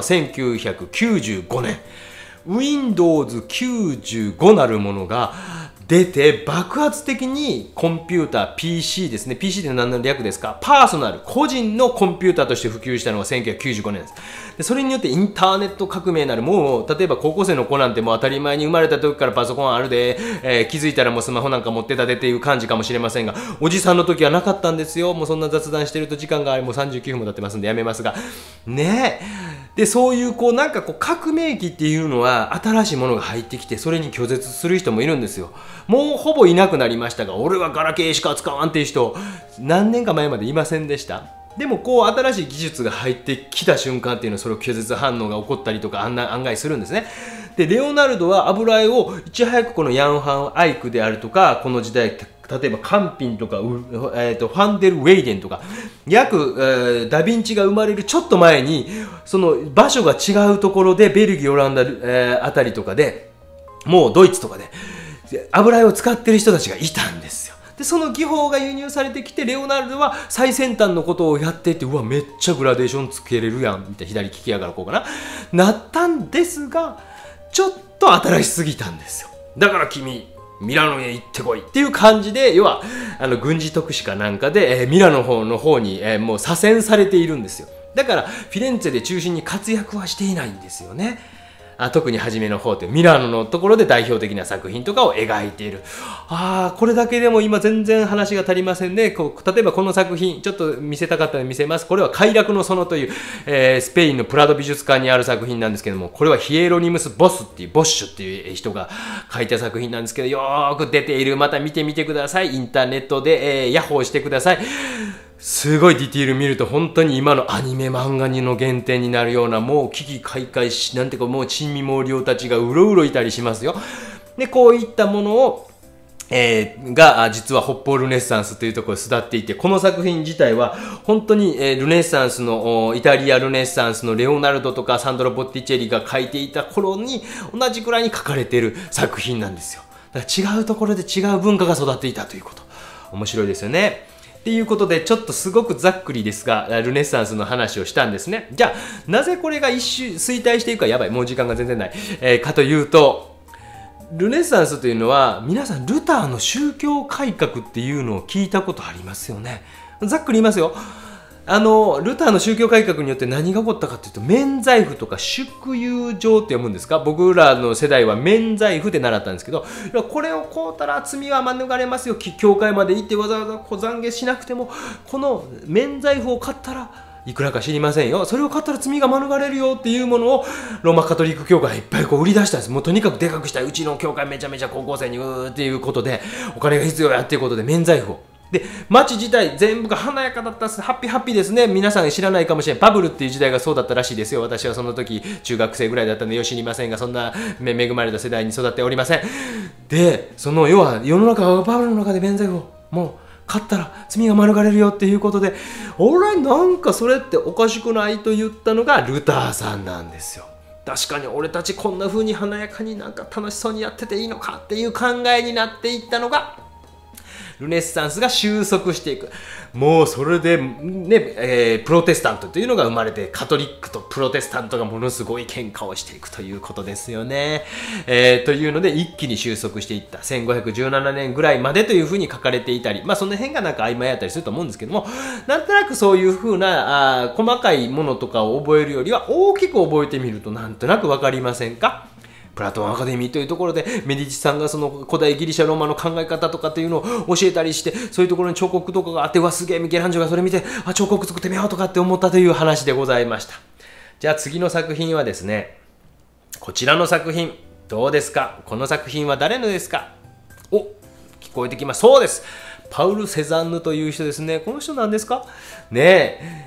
1995年。Windows95 なるものが出て爆発的にコンピューター PC ですね。 PC って何の略ですか？パーソナル、個人のコンピューターとして普及したのが1995年です。でそれによってインターネット革命なる、もう例えば高校生の子なんてもう当たり前に生まれた時からパソコンあるで、気づいたらもうスマホなんか持ってたでっていう感じかもしれませんが、おじさんの時はなかったんですよ。もうそんな雑談してると時間がもう39分も経ってますんでやめますがね。でそういうなんか革命期っていうのは新しいものが入ってきて、それに拒絶する人もいるんですよ。もうほぼいなくなりましたが、俺はガラケーしか使わんっていう人何年か前までいませんでした。でも新しい技術が入ってきた瞬間っていうのは、それを拒絶反応が起こったりとか案外するんですね。でレオナルドは油絵をいち早くこのヤンハン・アイクであるとか、この時代例えばカンピンとか、ファンデル・ウェイデンとか、ダヴィンチが生まれるちょっと前にその場所が違うところでベルギー、オランダ、あたりとかで、もうドイツとかで油絵を使ってる人たちがいたんですよ。でその技法が輸入されてきて、レオナルドは最先端のことをやっていて、うわめっちゃグラデーションつけれるやんみたいな、左利きやからこうかなったんですが、ちょっと新しすぎたんですよ。だから君ミラノへ行ってこいっていう感じで、要は軍事特使かなんかで、ミラノの方に、もう左遷されているんですよ。だからフィレンツェで中心に活躍はしていないんですよね。特に初めの方ってミラノのところで代表的な作品とかを描いている。これだけでも今全然話が足りませんね。例えばこの作品ちょっと見せたかったので見せます。これは快楽の園という、スペインのプラド美術館にある作品なんですけども、これはヒエロニムス・ボッシュっていう人が描いた作品なんですけど、よーく出ている。また見てみてください。インターネットで、ヤッホーしてください。すごいディティール見ると本当に今のアニメ漫画の原点になるような、もう危機開会し、なんていうかもう珍味猛量たちがうろうろいたりしますよ。でこういったものをが実は北方ルネッサンスというところで育っていて、この作品自体は本当にルネッサンスのイタリアルネッサンスのレオナルドとかサンドロ・ボッティチェリが描いていた頃に同じくらいに描かれている作品なんですよ。だから違うところで違う文化が育っていたということ、面白いですよね。っていうことで、ちょっとすごくざっくりですがルネッサンスの話をしたんですね。じゃあなぜこれが一周衰退していくか、やばいもう時間が全然ない、かというと、ルネッサンスというのは皆さんルターの宗教改革っていうのを聞いたことありますよね。ざっくり言いますよ。ルターの宗教改革によって何が起こったかというと、免罪符とか祝友状って読むんですか。僕らの世代は免罪符で習ったんですけど、これを買うたら罪は免れますよ。教会まで行ってわざわざ懺悔しなくても、この免罪符を買ったらいくらか知りませんよ、それを買ったら罪が免れるよっていうものをローマカトリック教会がいっぱい売り出したんです。もうとにかくでかくしたい、うちの教会めちゃめちゃ高校生にっていうことでお金が必要やっていうことで免罪符を。で街自体全部が華やかだったんです。ハッピーですね。皆さん知らないかもしれない、バブルっていう時代がそうだったらしいですよ。私はその時中学生ぐらいだったのでよし知りませんが、そんな恵まれた世代に育っておりません。で要は世の中はバブルの中で免罪符をもう買ったら罪が免れるよっていうことで、俺なんかそれっておかしくないと言ったのがルターさんなんですよ。確かに俺たちこんな風に華やかになんか楽しそうにやってていいのかっていう考えになっていったのがルネッサンスが収束していく。もうそれでね、プロテスタントというのが生まれて、カトリックとプロテスタントがものすごい喧嘩をしていくということですよね。というので一気に収束していった1517年ぐらいまでというふうに書かれていたり、その辺がなんか曖昧やったりすると思うんですけども、なんとなくそういうふうな細かいものとかを覚えるよりは大きく覚えてみるとなんとなくわかりませんか。プラトンアカデミーというところでメディチさんがその古代ギリシャローマの考え方とかっていうのを教えたりして、そういうところに彫刻とかがあって、うわすげえミケランジェロがそれ見て彫刻作ってみようとかって思ったという話でございました。じゃあ次の作品はですね、こちらの作品どうですか。この作品は誰のですか。聞こえてきます。そうです、パウル・セザンヌという人ですね。この人なんですかね。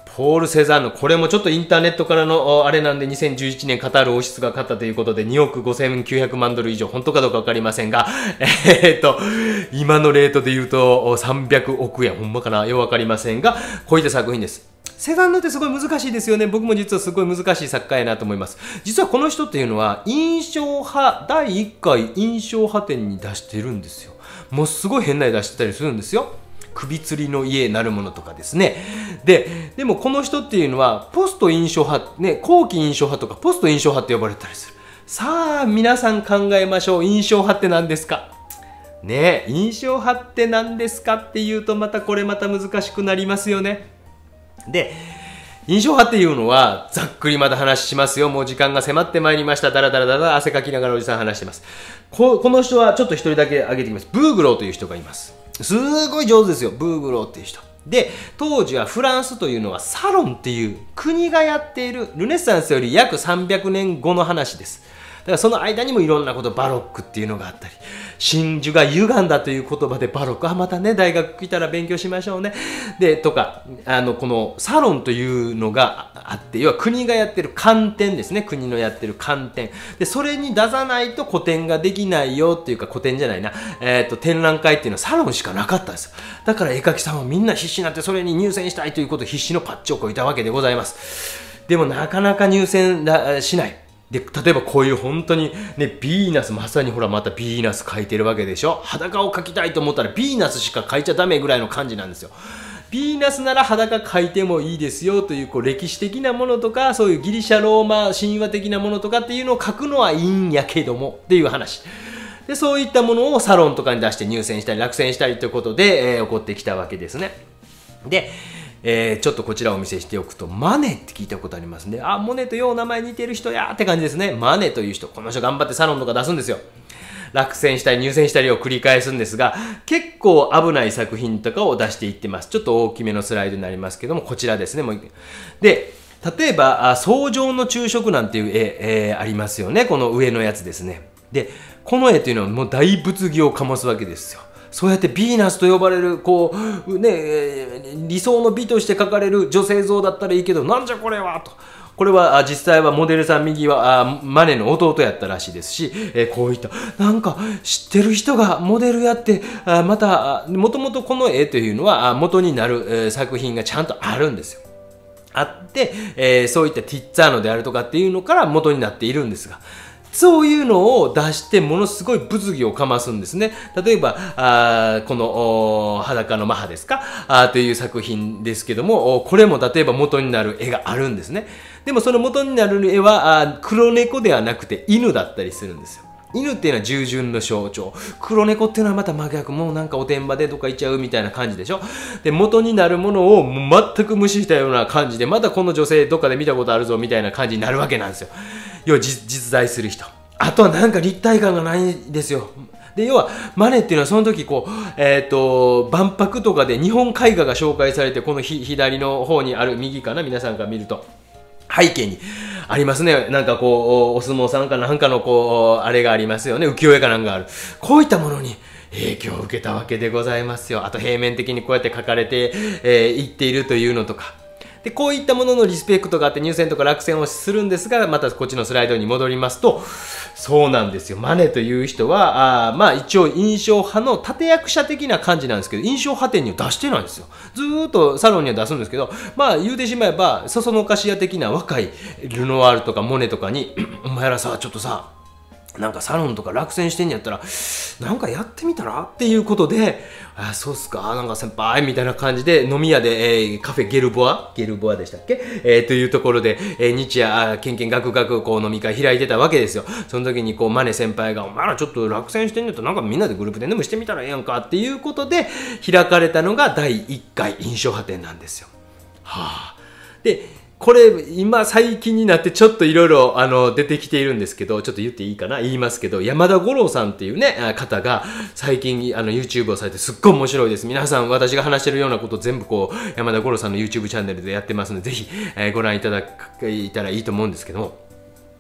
ポール・セザンヌ、これもちょっとインターネットからのあれなんで、2011年カタール王室が勝ったということで、2億5900万ドル以上、本当かどうかわかりませんが、今のレートで言うと300億円、ほんまかな、よくわかりませんが、こういった作品です。セザンヌってすごい難しいですよね。僕も実はすごい難しい作家やなと思います。実はこの人っていうのは、印象派、第1回印象派展に出してるんですよ。もうすごい変な絵出してたりするんですよ。首吊りの家なるものとかですね。でもこの人っていうのは、ポスト印象派、ね、後期印象派とか、ポスト印象派って呼ばれたりする。さあ、皆さん考えましょう。印象派って何ですか？ね、印象派って何ですかっていうと、またこれまた難しくなりますよね。で、印象派っていうのは、ざっくりまだ話しますよ。もう時間が迫ってまいりました。だらだらだら汗かきながらおじさん話してます。この人はちょっと一人だけ挙げてきます。ブーグローという人がいます。すごい上手ですよ、ブーグローっていう人。で、当時はフランスというのはサロンっていう国がやっているルネサンスより約300年後の話です。だからその間にもいろんなこと、バロックっていうのがあったり、真珠が歪んだという言葉でバロック、またね、大学来たら勉強しましょうね。で、とか、このサロンというのがあって、要は国がやってる観展ですね。国のやってる観展。で、それに出さないと個展ができないよっていうか、個展じゃないな。展覧会っていうのはサロンしかなかったんですよ。だから絵描きさんはみんな必死になってそれに入選したいということで必死のパッチをこいたわけでございます。でもなかなか入選しない。で、例えばこういう本当にね、ヴィーナス、まさにほらまたヴィーナス描いてるわけでしょ。裸を描きたいと思ったらヴィーナスしか描いちゃダメぐらいの感じなんですよ。ヴィーナスなら裸描いてもいいですよという、歴史的なものとか、そういうギリシャローマ神話的なものとかっていうのを描くのはいいんやけどもっていう話。で、そういったものをサロンとかに出して入選したり落選したりということで、起こってきたわけですね。で、ちょっとこちらをお見せしておくと、マネって聞いたことありますね。モネとよう名前似てる人やって感じですね。マネという人、この人頑張ってサロンとか出すんですよ。落選したり入選したりを繰り返すんですが、結構危ない作品とかを出していってます。ちょっと大きめのスライドになりますけども、こちらですね。で、例えば、草上の昼食なんていう絵、ありますよね。この上のやつですね。で、この絵というのはもう大物議を醸すわけですよ。そうやってヴィーナスと呼ばれる、理想の美として描かれる女性像だったらいいけど、なんじゃこれはと。これは実際はモデルさん右はマネの弟やったらしいですし、こういったなんか知ってる人がモデルやってまたもともとこの絵というのは元になる作品がちゃんとあるんですよ。あって、そういったティッツァーノであるとかっていうのから元になっているんですが、そういうのを出してものすごい物議をかますんですね。例えば、この裸のマハですかという作品ですけども、これも例えば元になる絵があるんですね。でもその元になる絵は黒猫ではなくて犬だったりするんですよ。犬っていうのは従順の象徴。黒猫っていうのはまた真逆。もうなんかおてんばでどっか行っちゃうみたいな感じでしょ。で、元になるものを全く無視したような感じで、またこの女性どっかで見たことあるぞみたいな感じになるわけなんですよ。要は実在する人。あとはなんか立体感がないんですよ。で、要はマネっていうのはその時万博とかで日本絵画が紹介されて、この左の方にある右かな、皆さんが見ると。背景にありますね。なんかお相撲さんかなんかのあれがありますよね。浮世絵かなんかある。こういったものに影響を受けたわけでございますよ。あと平面的にこうやって描かれていっているというのとか。で、こういったもののリスペクトがあって入選とか落選をするんですが、またこっちのスライドに戻りますと、そうなんですよ。マネという人は、一応印象派の立役者的な感じなんですけど、印象派展には出してないんですよ。ずーっとサロンには出すんですけど、言うてしまえば、そそのかし屋的な若いルノワールとかモネとかに、お前らさ、ちょっとさ、なんかサロンとか落選してんやったら、なんかやってみたらっていうことで、そうっすか、なんか先輩みたいな感じで飲み屋で、カフェゲルボアでしたっけというところで、日夜、けんけんがくがく飲み会開いてたわけですよ。その時にマネ先輩が、お前らちょっと落選してんやったらなんかみんなでグループで飲むしてみたらええやんかっていうことで、開かれたのが第1回印象派展なんですよ。で、これ今最近になってちょっといろいろ出てきているんですけど、ちょっと言っていいかな、言いますけど、山田五郎さんっていうね方が最近YouTube をされてすっごい面白いです。皆さん私が話してるようなこと全部山田五郎さんの YouTube チャンネルでやってますので、ぜひ、ご覧いただいたらいいと思うんですけども、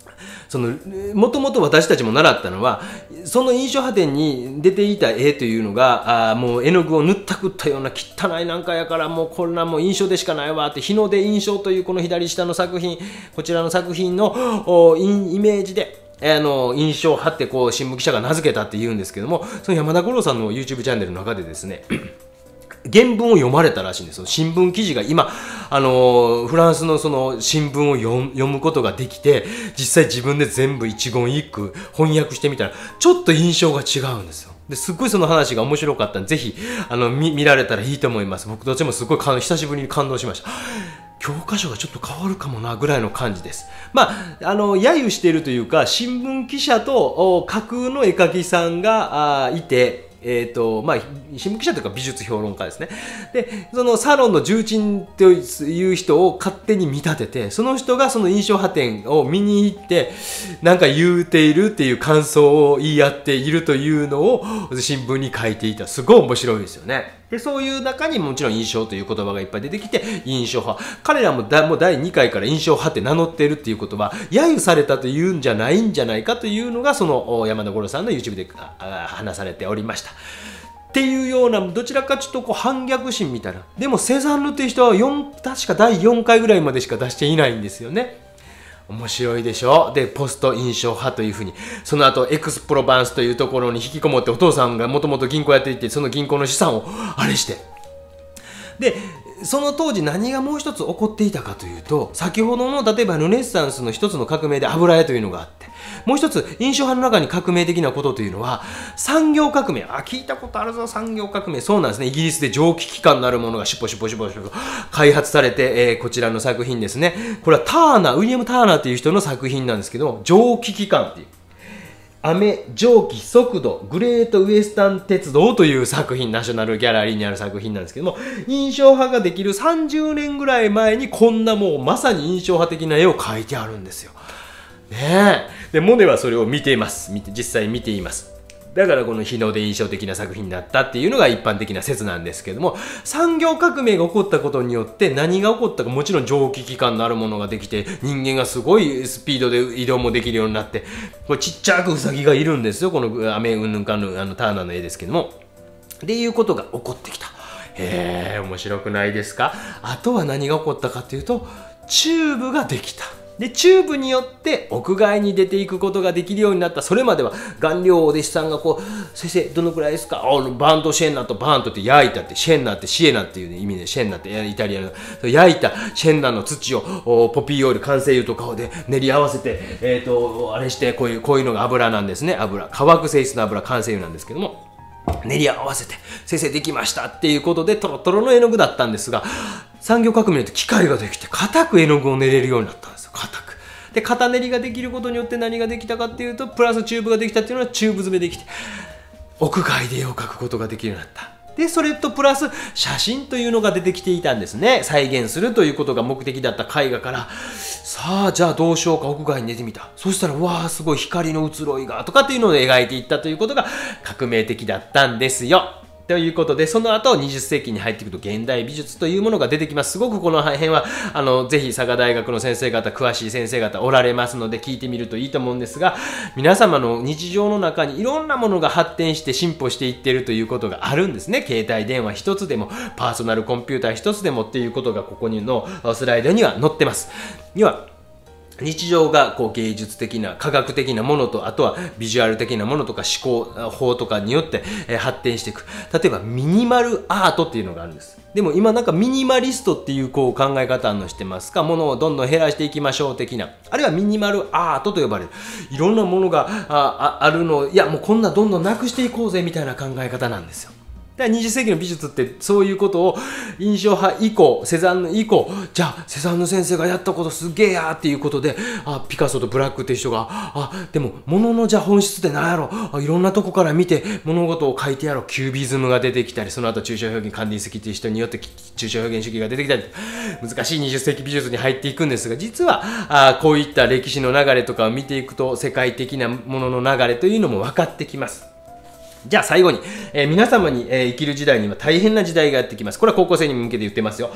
もともと私たちも習ったのは、その印象派展に出ていた絵というのが、もう絵の具を塗ったくったような汚いなんかやから、もうこんなもう印象でしかないわって、日の出印象というこの左下の作品、こちらの作品のイメージで、印象派ってこう新聞記者が名付けたって言うんですけども、その山田五郎さんの YouTube チャンネルの中でですね、原文を読まれたらしいんですよ。新聞記事が今、フランスのその新聞を読むことができて、実際自分で全部一言一句翻訳してみたら、ちょっと印象が違うんですよ。ですっごいその話が面白かったんで、ぜひ、見られたらいいと思います。僕どっちもすごい久しぶりに感動しました。教科書がちょっと変わるかもなぐらいの感じです。まあ、揶揄しているというか、新聞記者と架空の絵描きさんがいて、まあ、新聞記者というか美術評論家ですね。で、そのサロンの重鎮という人を勝手に見立てて、その人がその印象派展を見に行って、なんか言うているっていう感想を言い合っているというのを新聞に書いていた。すごい面白いですよね。で、そういう中にもちろん印象という言葉がいっぱい出てきて、印象派。彼らももう第2回から印象派って名乗っているっていうことは、揶揄されたというんじゃないんじゃないかというのが、その山田五郎さんの YouTube で話されておりました。っていうような、どちらかちょっとこう反逆心みたいな。でもセザンヌっていう人は確か第4回ぐらいまでしか出していないんですよね。面白いでしょ。で、ポスト印象派というふうに、その後エクスプロバンスというところに引きこもって、お父さんがもともと銀行やっていて、その銀行の資産をあれして、で、その当時何がもう一つ起こっていたかというと、先ほどの例えばルネッサンスの一つの革命で油絵というのがあって、もう一つ印象派の中に革命的なことというのは産業革命。聞いたことあるぞ、産業革命。そうなんですね。イギリスで蒸気機関なるものがシュポシュポシュポシュポ開発されて、こちらの作品ですね。これはウィリアム・ターナーという人の作品なんですけど、蒸気機関っていう雨、蒸気、速度、グレートウエスタン鉄道という作品、ナショナルギャラリーにある作品なんですけども、印象派ができる30年ぐらい前にこんなもうまさに印象派的な絵を描いてあるんですよ。ねえ。で、モネはそれを見ています。実際見ています。だからこの日の出印象的な作品になったっていうのが一般的な説なんですけども、産業革命が起こったことによって何が起こったか、もちろん蒸気機関のあるものができて、人間がすごいスピードで移動もできるようになって、これちっちゃくウサギがいるんですよ。この雨うんぬんかんぬんターナーの絵ですけども。っていうことが起こってきた。面白くないですか？あとは何が起こったかというと、チューブができた。で、チューブによって屋外に出ていくことができるようになった。それまでは顔料お弟子さんがこう、先生どのくらいですか？バントシェンナとバントって焼いたって、シェンナってシエナっていう、意味でシェンナってイタリアの焼いたシェンナの土をポピーオイル、完成油とかで練り合わせて、あれしてこういうのが油なんですね。乾く性質の油、完成油なんですけども。練り合わせて先生できましたっていうことでトロトロの絵の具だったんですが、産業革命で機械ができて固く絵の具を練れるようになったんですよ。固くで型練りができることによって何ができたかっていうと、プラスチューブができたっていうのはチューブ詰めできて屋外で絵を描くことができるようになった。で、それとプラス写真というのが出てきていたんですね。再現するということが目的だった絵画から、さあじゃあどうしようか、屋外に出てみた。そしたらわあすごい光の移ろいがとかっていうのを描いていったということが革命的だったんですよ。ということで、その後20世紀に入ってくると現代美術というものが出てきます。すごくこの辺はぜひ佐賀大学の先生方、詳しい先生方おられますので聞いてみるといいと思うんですが、皆様の日常の中にいろんなものが発展して進歩していっているということがあるんですね。携帯電話一つでもパーソナルコンピューター一つでもっていうことがここのスライドには載ってます。には日常がこう芸術的な科学的なものと、あとはビジュアル的なものとか思考法とかによって発展していく。例えばミニマルアートっていうのがあるんです。でも今なんかミニマリストっていう考え方のしてますか？ものをどんどん減らしていきましょう的な、あるいはミニマルアートと呼ばれるいろんなものがあるの、いやもうこんなどんどんなくしていこうぜみたいな考え方なんですよ。20世紀の美術ってそういうことを印象派以降、セザンヌ以降、じゃあセザンヌ先生がやったことすげえやっていうことで、ピカソとブラックっていう人がでも物のじゃあ本質って何やろ、いろんなとこから見て物事を描いてやろう、キュービズムが出てきたり、その後抽象表現、カンディンスキっていう人によって抽象表現主義が出てきたり、難しい20世紀美術に入っていくんですが、実はこういった歴史の流れとかを見ていくと世界的なものの流れというのも分かってきます。じゃあ最後に、皆様に、生きる時代には大変な時代がやってきます。これは高校生に向けて言ってますよ。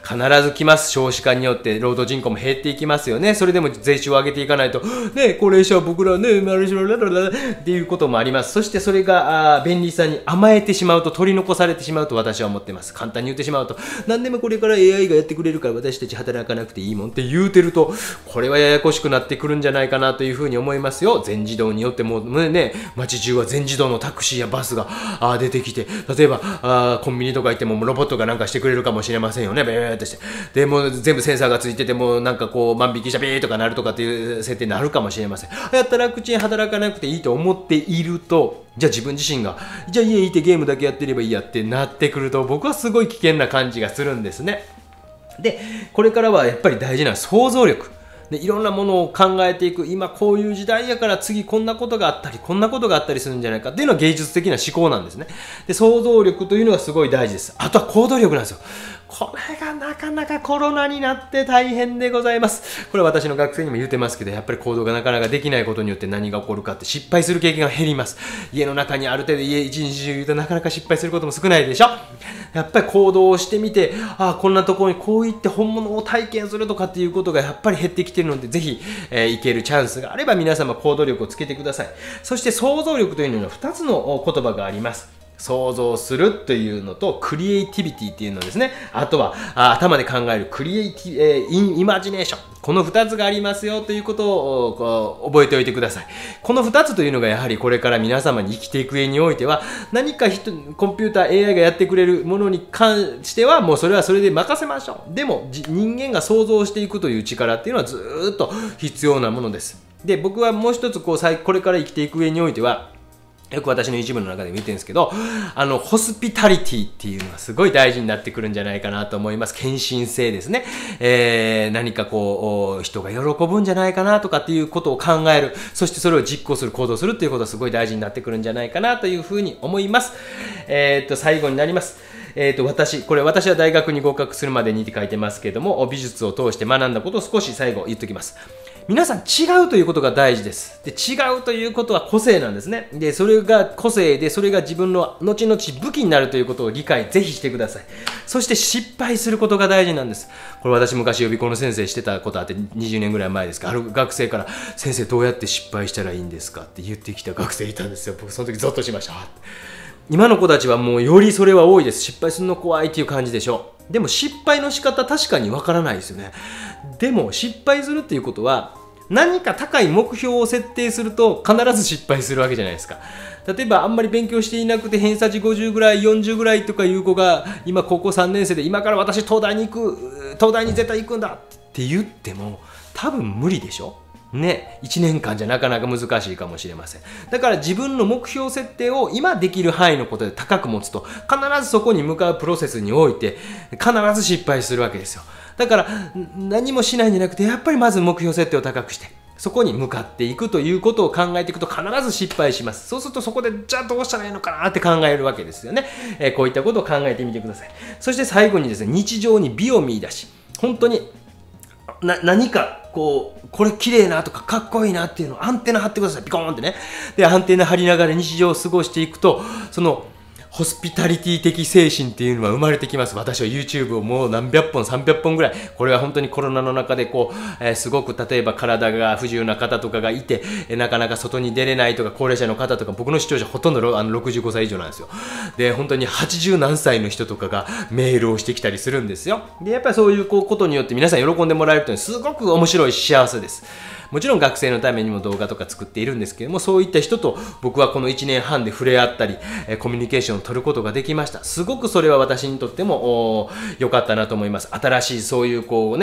必ず来ます。少子化によって労働人口も減っていきますよね。それでも税収を上げていかないと、ね、高齢者は僕らね、っていうこともあります。そしてそれが便利さに甘えてしまうと、取り残されてしまうと私は思ってます。簡単に言ってしまうと、何でもこれから AI がやってくれるから私たち働かなくていいもんって言うてると、これはややこしくなってくるんじゃないかなというふうに思いますよ。全自動によってもうね、街中は全自動のタクシーやバスが出てきて、例えばコンビニとか行ってもロボットがなんかしてくれるかもしれませんよね。ベーってして。でもう全部センサーがついててもなんかこう万引きしたビーとかなるとかっていう設定になるかもしれません。やったら楽ちん働かなくていいと思っていると、じゃあ自分自身がじゃあ家にいてゲームだけやってればいいやってなってくると、僕はすごい危険な感じがするんですね。で、これからはやっぱり大事な想像力で、いろんなものを考えていく。今こういう時代やから次こんなことがあったりこんなことがあったりするんじゃないかっていうのは芸術的な思考なんですね。で、想像力というのがすごい大事です。あとは行動力なんですよ。これがなかなかコロナになって大変でございます。これは私の学生にも言ってますけど、やっぱり行動がなかなかできないことによって何が起こるかって、失敗する経験が減ります。家の中にある程度一日中いるとなかなか失敗することも少ないでしょ。やっぱり行動をしてみて、こんなところにこういって本物を体験するとかっていうことがやっぱり減ってきているので、ぜひ、行けるチャンスがあれば皆様行動力をつけてください。そして想像力というのは2つの言葉があります。想像するというのとクリエイティビティっていうのですね。あとは頭で考えるクリエイティ、イマジネーション。この2つがありますよということを覚えておいてください。この2つというのがやはりこれから皆様に生きていく上においては、何かコンピューター AI がやってくれるものに関してはもうそれはそれで任せましょう。でも人間が想像していくという力っていうのはずーっと必要なものです。で、僕はもう一つこれから生きていく上においては、よく私の一部の中でも言ってるんですけど、ホスピタリティっていうのがすごい大事になってくるんじゃないかなと思います。献身性ですね。何かこう、人が喜ぶんじゃないかなとかっていうことを考える。そしてそれを実行する、行動するっていうことがすごい大事になってくるんじゃないかなというふうに思います。最後になります。私は大学に合格するまでにって書いてますけれども、美術を通して学んだことを少し最後言っときます。皆さん違うということが大事です。で、違うということは個性なんですね。で、それが個性で、それが自分の後々武器になるということを理解ぜひしてください。そして失敗することが大事なんです。これ私昔予備校の先生してたことあって20年ぐらい前ですか、ある学生から先生どうやって失敗したらいいんですかって言ってきた学生いたんですよ。僕その時ゾッとしました。今の子たちはもうよりそれは多いです。失敗するの怖いっていう感じでしょう。でも失敗の仕方確かにわからないですよね。でも失敗するっていうことは何か高い目標を設定すると必ず失敗するわけじゃないですか。例えばあんまり勉強していなくて偏差値50ぐらい40ぐらいとかいう子が今高校3年生で今から私東大に絶対行くんだって言っても多分無理でしょね、1年間じゃなかなか難しいかもしれません。だから自分の目標設定を今できる範囲のことで高く持つと必ずそこに向かうプロセスにおいて必ず失敗するわけですよ。だから何もしないんじゃなくてやっぱりまず目標設定を高くしてそこに向かっていくということを考えていくと必ず失敗します。そうするとそこでじゃあどうしたらいいのかなって考えるわけですよね。こういったことを考えてみてください。そして最後にですね、日常に美を見出し本当に何かこれ綺麗なとかかっこいいなっていうのをアンテナ張ってください。ピコーンってね。で、アンテナ張りながら日常を過ごしていくと、そのホスピタリティ的精神っていうのは生まれてきます。私は YouTube をもう何百本300本ぐらい、これは本当にコロナの中ですごく例えば体が不自由な方とかがいて、なかなか外に出れないとか高齢者の方とか、僕の視聴者ほとんど65歳以上なんですよ。で、本当に80何歳の人とかがメールをしてきたりするんですよ。で、やっぱりそういうことによって皆さん喜んでもらえるというのはすごく面白い幸せです。もちろん学生のためにも動画とか作っているんですけども、そういった人と僕はこの1年半で触れ合ったり、コミュニケーションを取ることができました。すごくそれは私にとっても良かったなと思います。新しいそういう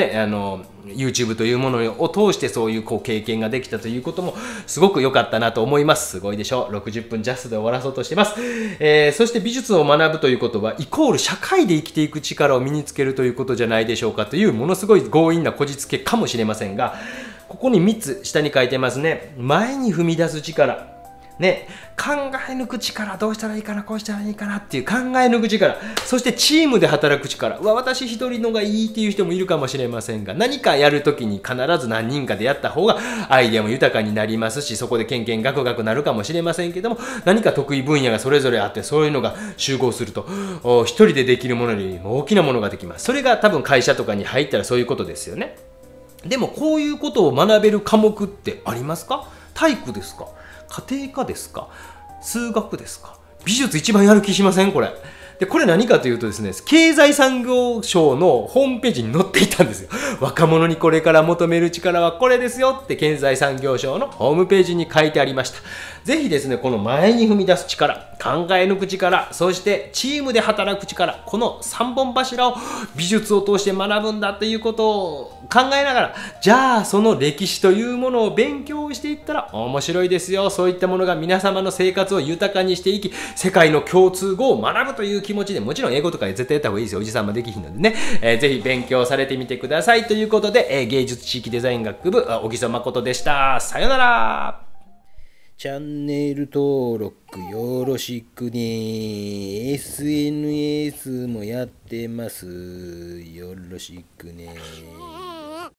YouTube というものを通してそういう経験ができたということもすごく良かったなと思います。すごいでしょう。60分ジャストで終わらそうとしてます。そして美術を学ぶということはイコール社会で生きていく力を身につけるということじゃないでしょうかというものすごい強引なこじつけかもしれませんが、ここに3つ下に書いてますね。前に踏み出す力。 ね、考え抜く力、どうしたらいいかな、こうしたらいいかなっていう考え抜く力、そしてチームで働く力は、私一人のがいいっていう人もいるかもしれませんが、何かやるときに必ず何人かでやった方がアイデアも豊かになりますし、そこでケンケンガクガクなるかもしれませんけども、何か得意分野がそれぞれあって、そういうのが集合すると、一人でできるものよりも大きなものができます。それが多分会社とかに入ったらそういうことですよね。でもこういうことを学べる科目ってありますか？体育ですか？家庭科ですか？数学ですか？美術一番やる気しません？これ。で、これ何かというとですね、経済産業省のホームページに載っていたんですよ。若者にこれから求める力はこれですよって経済産業省のホームページに書いてありました。ぜひですね、この前に踏み出す力、考え抜く力、そしてチームで働く力、この3本柱を美術を通して学ぶんだということを考えながら、じゃあその歴史というものを勉強していったら面白いですよ。そういったものが皆様の生活を豊かにしていき、世界の共通語を学ぶという気持ちで、もちろん英語とか絶対やった方がいいですよ。おじさんもできひんのでね。ぜひ勉強されてみてください。ということで、芸術地域デザイン学部、小木曽誠でした。さよなら。 チャンネル登録よろしくね。SNS もやってます。よろしくね。